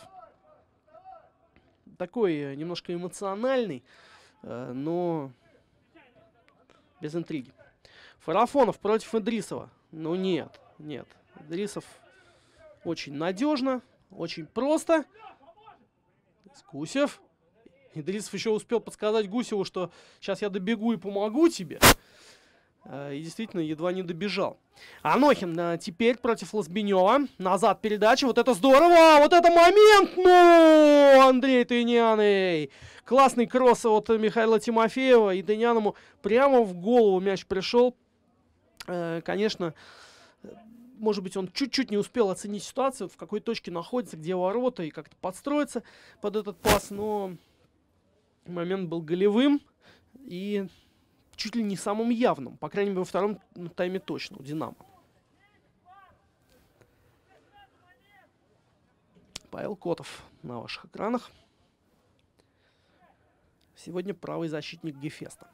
Такой э, немножко эмоциональный, э, но без интриги. Фарафонов против Идрисова. Ну нет, нет. Идрисов очень надежно, очень просто. Гусев. Идрисов еще успел подсказать Гусеву, что сейчас я добегу и помогу тебе. И действительно едва не добежал. Анохин теперь против Лозбинева. Назад передача. Вот это здорово! Вот это момент! Ну, Андрей Тыняный! Классный кросс от Михаила Тимофеева. И Тыняному прямо в голову мяч пришел. Конечно, может быть, он чуть-чуть не успел оценить ситуацию, в какой точке находится, где ворота, и как-то подстроиться под этот пас. Но момент был голевым и чуть ли не самым явным. По крайней мере, во втором тайме точно у «Динамо». Павел Котов на ваших экранах. Сегодня правый защитник Гефеста.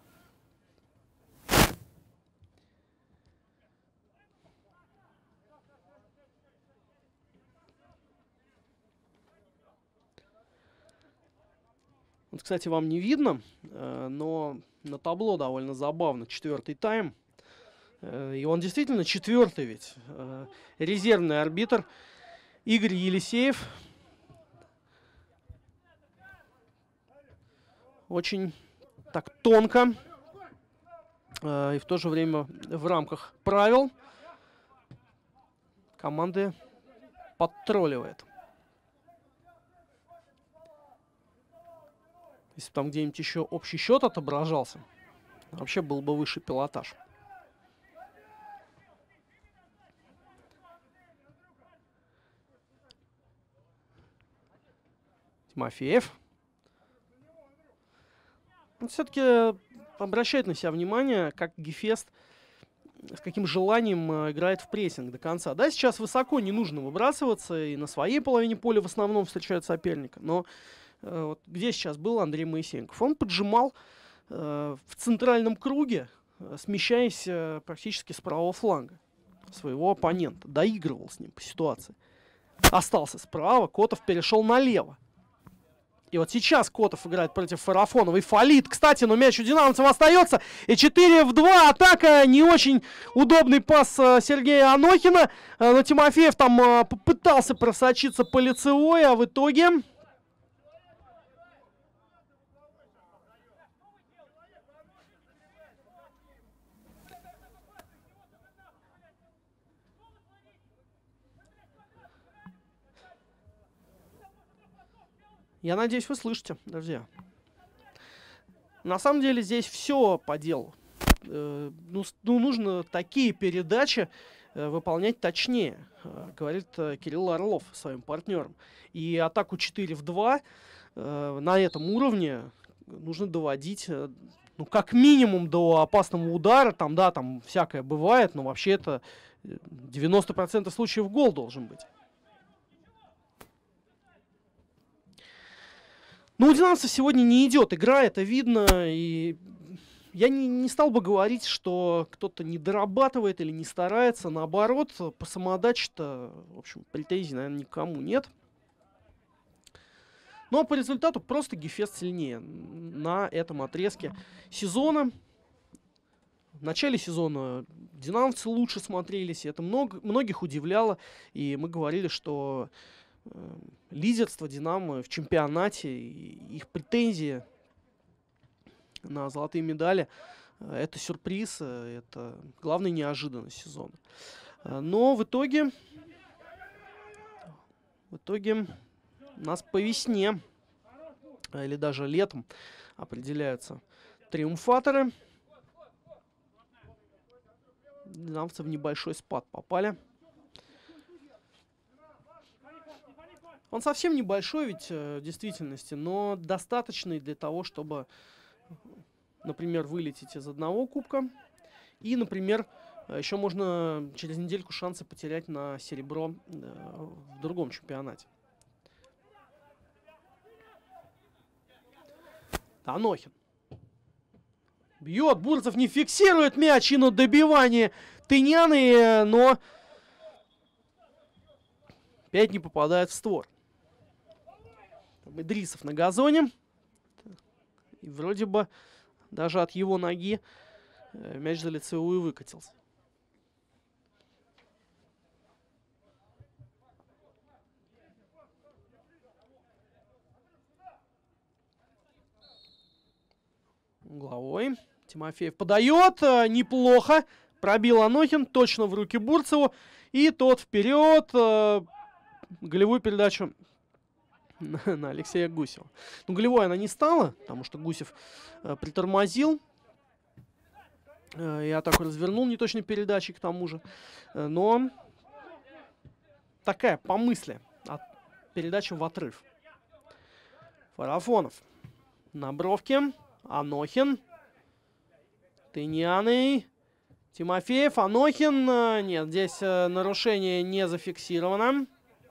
Вот, кстати, вам не видно, э, но на табло довольно забавно. Четвертый тайм. Э, и он действительно четвертый ведь. Э, резервный арбитр Игорь Елисеев. Очень так тонко э, и в то же время в рамках правил команды подтролливает. Если бы там где-нибудь еще общий счет отображался, вообще был бы выше пилотаж. Тимофеев. Все-таки обращает на себя внимание, как Гефест, с каким желанием играет в прессинг до конца. Да, сейчас высоко не нужно выбрасываться, и на своей половине поля в основном встречают соперника. Но э, вот где сейчас был Андрей Моисеенков? Он поджимал э, в центральном круге, э, смещаясь э, практически с правого фланга своего оппонента. Доигрывал с ним по ситуации. Остался справа, Котов перешел налево. И вот сейчас Котов играет против Фарафонова и фалит. Кстати, но мяч у динамовцев остается. И четыре в два атака. Не очень удобный пас Сергея Анохина. Но Тимофеев там попытался просочиться по лицевой, а в итоге... Я надеюсь, вы слышите, друзья. На самом деле здесь все по делу. Э, ну, ну, нужно такие передачи э, выполнять точнее, э, говорит э, Кирилл Орлов своим партнерам. И атаку четыре в два э, на этом уровне нужно доводить, э, ну, как минимум до опасного удара. Там, да, там всякое бывает, но вообще это девяносто процентов случаев гол должен быть. Ну, у динамовцев сегодня не идет игра, это видно, и я не, не стал бы говорить, что кто-то не дорабатывает или не старается, наоборот, по самоотдаче-то, в общем, претензий, наверное, никому нет. Но по результату просто Гефест сильнее на этом отрезке сезона. В начале сезона динамовцы лучше смотрелись, и это много, многих удивляло, и мы говорили, что... лидерство «Динамо» в чемпионате, их претензии на золотые медали — это сюрприз, это главная неожиданность сезона. Но в итоге, в итоге у нас по весне или даже летом определяются триумфаторы. Динамовцы в небольшой спад попали. Он совсем небольшой ведь э, в действительности, но достаточный для того, чтобы, например, вылететь из одного кубка. И, например, еще можно через недельку шансы потерять на серебро э, в другом чемпионате. Анохин. Бьет, Бурцев не фиксирует мяч и на добивание Тыняны, но опять не попадает в створ. Идрисов на газоне. И вроде бы даже от его ноги мяч за лицевую выкатился. Угловой. Тимофеев подает. Неплохо. Пробил Анохин. Точно в руки Бурцеву. И тот вперед. Голевую передачу на, на Алексея Гусева. Ну, голевой она не стала, потому что Гусев э, притормозил. Э, и атаку развернул неточной передачей к тому же. Э, но такая, по мысли, от передачи в отрыв. Фарафонов. На бровке. Анохин. Тыняный. Тимофеев. Анохин. Нет, здесь э, нарушение не зафиксировано.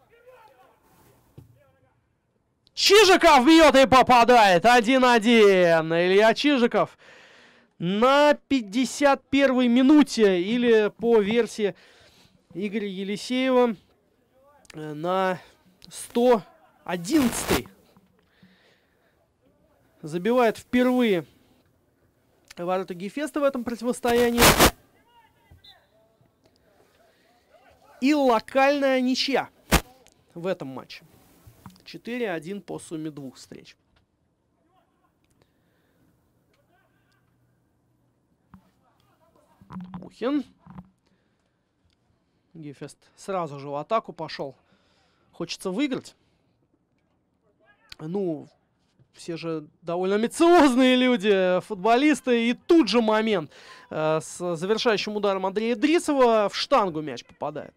Чижиков бьет и попадает. один-один. Илья Чижиков на пятьдесят первой минуте. Или по версии Игоря Елисеева на сто одиннадцатой. Забивает впервые ворота Гефеста в этом противостоянии. И локальная ничья в этом матче. четыре один по сумме двух встреч. Мухин. Гефест сразу же в атаку пошел. Хочется выиграть. Ну, все же довольно амбициозные люди, футболисты. И тут же момент. Э, с завершающим ударом Андрея Идрисова в штангу мяч попадает.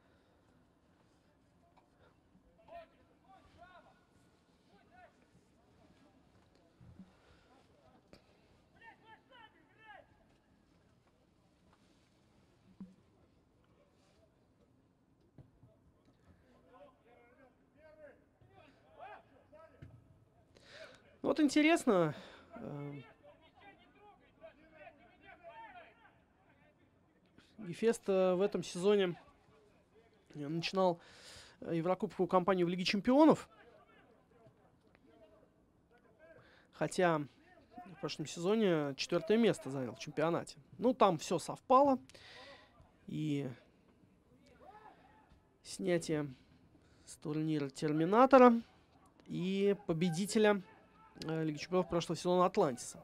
Вот интересно, Гефест в этом сезоне начинал Еврокубковую кампанию в Лиге Чемпионов. Хотя в прошлом сезоне четвертое место занял в чемпионате. Ну, там все совпало. И снятие с турнира Терминатора и победителя Лиги Чемпионов прошлого сезона Атлантиса.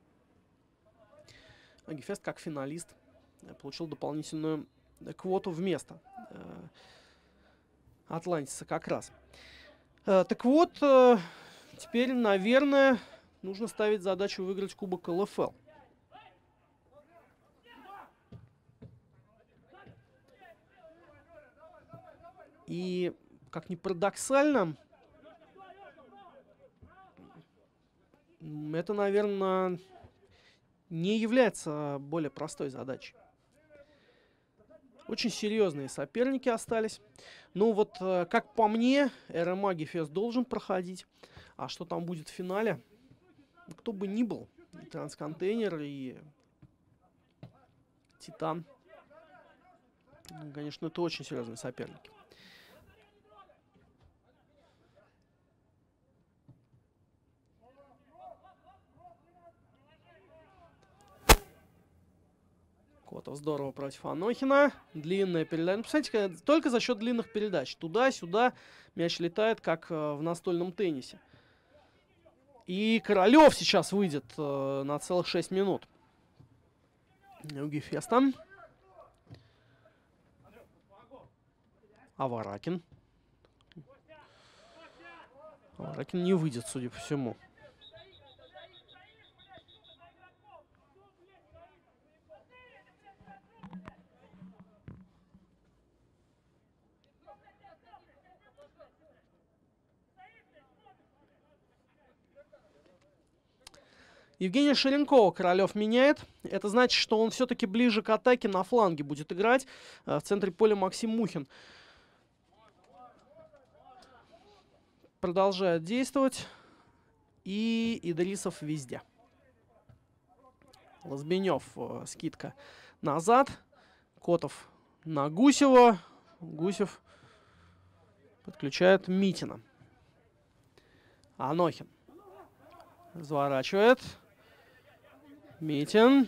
А Гефест как финалист получил дополнительную квоту вместо э, Атлантиса как раз. Э, так вот, э, теперь, наверное, нужно ставить задачу выиграть Кубок эл эф эл. И, как ни парадоксально, это, наверное, не является более простой задачей. Очень серьезные соперники остались. Ну вот, как по мне, эр эм а Гефест должен проходить. А что там будет в финале? Кто бы ни был, и Трансконтейнер, и Титан. Конечно, это очень серьезные соперники. Котов здорово против Анохина. Длинная передача. Ну, посмотрите, только за счет длинных передач. Туда-сюда мяч летает, как э, в настольном теннисе. И Королев сейчас выйдет э, на целых шесть минут. У Гефеста. Аваракин. Аваракин не выйдет, судя по всему. Евгения Шеренкова Королев меняет. Это значит, что он все-таки ближе к атаке на фланге будет играть. В центре поля Максим Мухин продолжает действовать. И Идрисов везде. Лозбинев, э, скидка назад. Котов на Гусева. Гусев подключает Митина. Анохин разворачивает. Митин.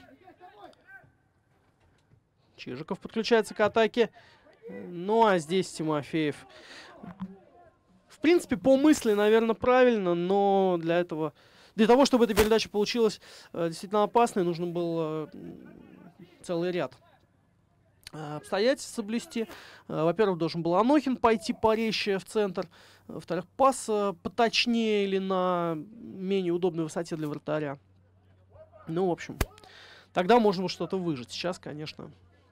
Чижиков подключается к атаке. Ну, а здесь Тимофеев. В принципе, по мысли, наверное, правильно, но для этого... Для того, чтобы эта передача получилась э, действительно опасной, нужно было э, целый ряд э, обстоятельств соблюсти. Э, Во-первых, должен был Анохин пойти порезче в центр. Во-вторых, пас э, поточнее или на менее удобной высоте для вратаря. Ну, в общем, тогда можно было что-то выжить. Сейчас, конечно...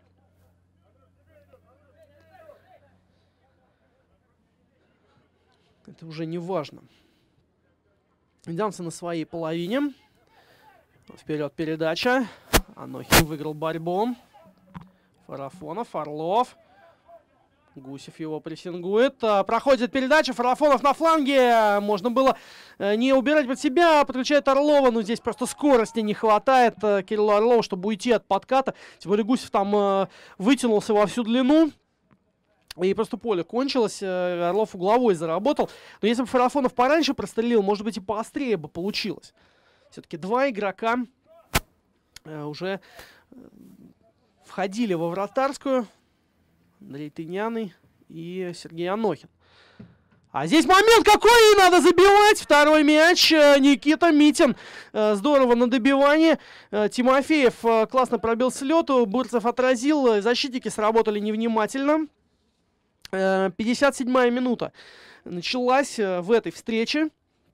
Это уже не важно. Идемся на своей половине. Вперед передача. Анохин выиграл борьбу. Фарафонов, Орлов. Гусев его прессингует. Проходит передача. Фарафонов на фланге. Можно было не убирать под себя. Подключает Орлова. Но здесь просто скорости не хватает Кириллу Орлову, чтобы уйти от подката. Тем более Гусев там вытянулся во всю длину. И просто поле кончилось, Орлов угловой заработал. Но если бы Фарафонов пораньше прострелил, может быть, и поострее бы получилось. Все-таки два игрока уже входили во вратарскую. Андрей Тыняный и Сергей Анохин. А здесь момент какой! Надо забивать! Второй мяч. Никита Митин. Здорово на добивании. Тимофеев классно пробил с лету. Бурцев отразил. Защитники сработали невнимательно. пятьдесят седьмая минута началась в этой встрече.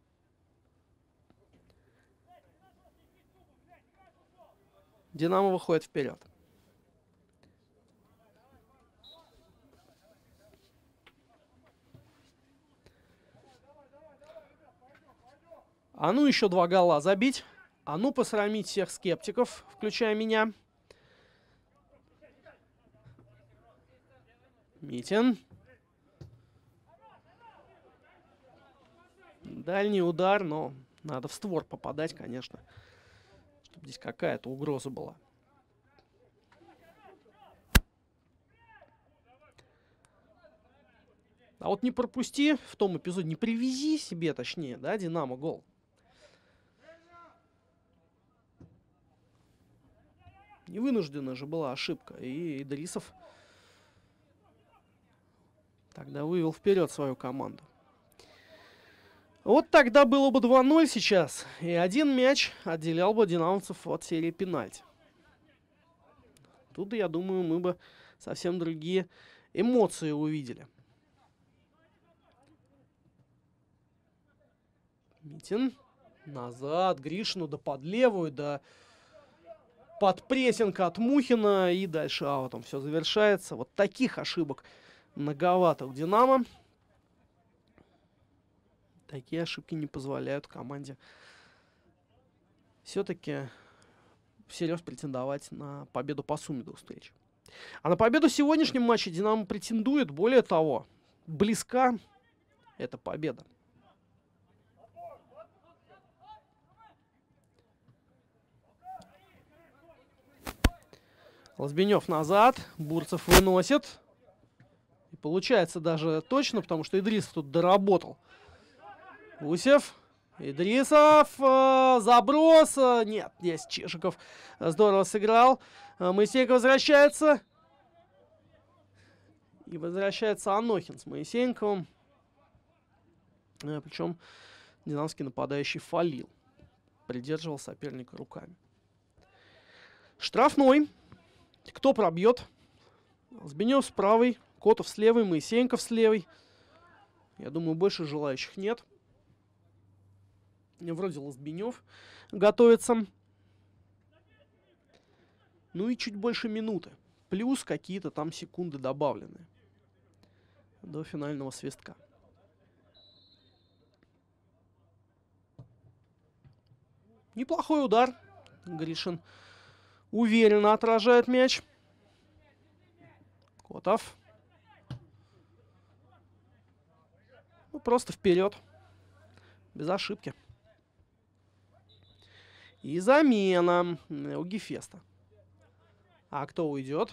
Динамо выходит вперед. А ну еще два гола забить. А ну посрамить всех скептиков, включая меня. Митин. Дальний удар, но надо в створ попадать, конечно, чтобы здесь какая-то угроза была. А вот не пропусти в том эпизоде, не привези себе, точнее, да, Динамо гол. Невынуждена же была ошибка, и Идрисов тогда вывел вперед свою команду. Вот тогда было бы два ноль сейчас. И один мяч отделял бы динамовцев от серии пенальти. Тут, я думаю, мы бы совсем другие эмоции увидели. Митин. Назад. Гришину, да под левую, да под прессинг от Мухина. И дальше аутом все завершается. Вот таких ошибок многовато у Динамо. Такие ошибки не позволяют команде все-таки всерьез претендовать на победу по сумме двух встреч. А на победу в сегодняшнем матче Динамо претендует. Более того, близка эта победа. Лозбинев назад. Бурцев выносит. И получается даже точно, потому что Идрисов тут доработал. Гусев. Идрисов. Э, заброс. Э, нет, здесь Чижиков здорово сыграл. Э, Моисеенко возвращается. И возвращается Анохин с Моисеенковым. Э, причем динамовский нападающий фалил. Придерживал соперника руками. Штрафной. Кто пробьет? Лозбинев с правой. Котов с левой. Моисеенков с левой. Я думаю, больше желающих нет. Вроде Лозбинев готовится. Ну и чуть больше минуты. Плюс какие-то там секунды добавлены до финального свистка. Неплохой удар. Гришин уверенно отражает мяч. Котов. Ну, просто вперед. Без ошибки. И замена у Гефеста. А кто уйдет?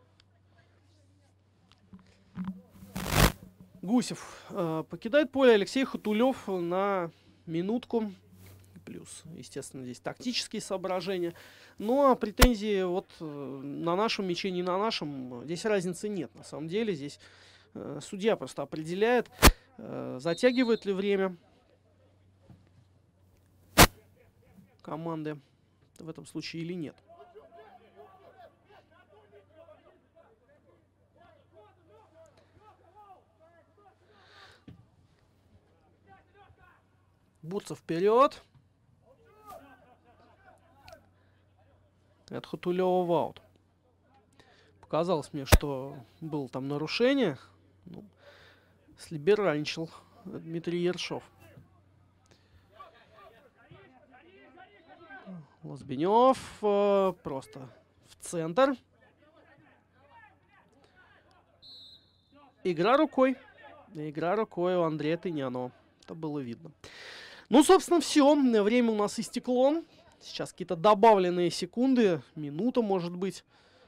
Гусев э, покидает поле. Алексей Хатулев на минутку. Плюс, естественно, здесь тактические соображения. Но претензии вот э, на нашем мяче, не на нашем, здесь разницы нет. На самом деле здесь э, судья просто определяет, э, затягивает ли время команды в этом случае или нет. Бурцев вперед. От Хатулева в аут. Показалось мне, что было там нарушение. Ну, слиберальничал Дмитрий Ершов. Лозбинев э, просто в центр. Игра рукой. Игра рукой у Андрея Тынянова. Это было видно. Ну, собственно, все. Время у нас истекло. Сейчас какие-то добавленные секунды. Минута, может быть.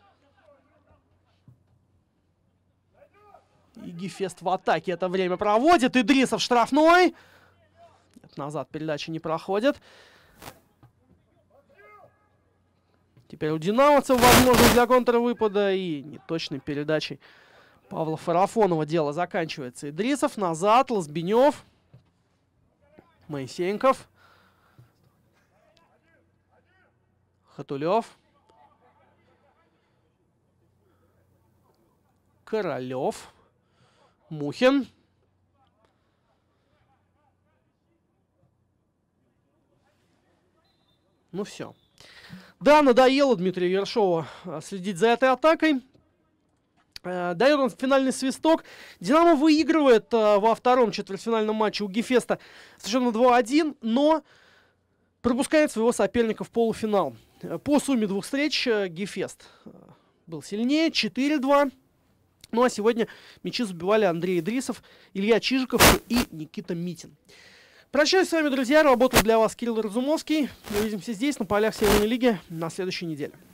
И Гефест в атаке это время проводит. Идрисов штрафной. Нет, назад передача не проходит. Теперь у динамовцев возможность для контрвыпада. И неточной передачей Павла Фарафонова дело заканчивается. Идрисов назад. Лозбинев. Моисеенков. Хатулев. Королев. Мухин. Ну все. Да, надоело Дмитрию Ершову следить за этой атакой. Э, дает он финальный свисток. Динамо выигрывает э, во втором четвертьфинальном матче у Гефеста совершенно два один, но пропускает своего соперника в полуфинал. По сумме двух встреч э, Гефест э, был сильнее, четыре два. Ну а сегодня мячи забивали Андрей Идрисов, Илья Чижиков и Никита Митин. Прощаюсь с вами, друзья. Работал для вас Кирилл Разумовский. Увидимся здесь, на полях Северной лиги, на следующей неделе.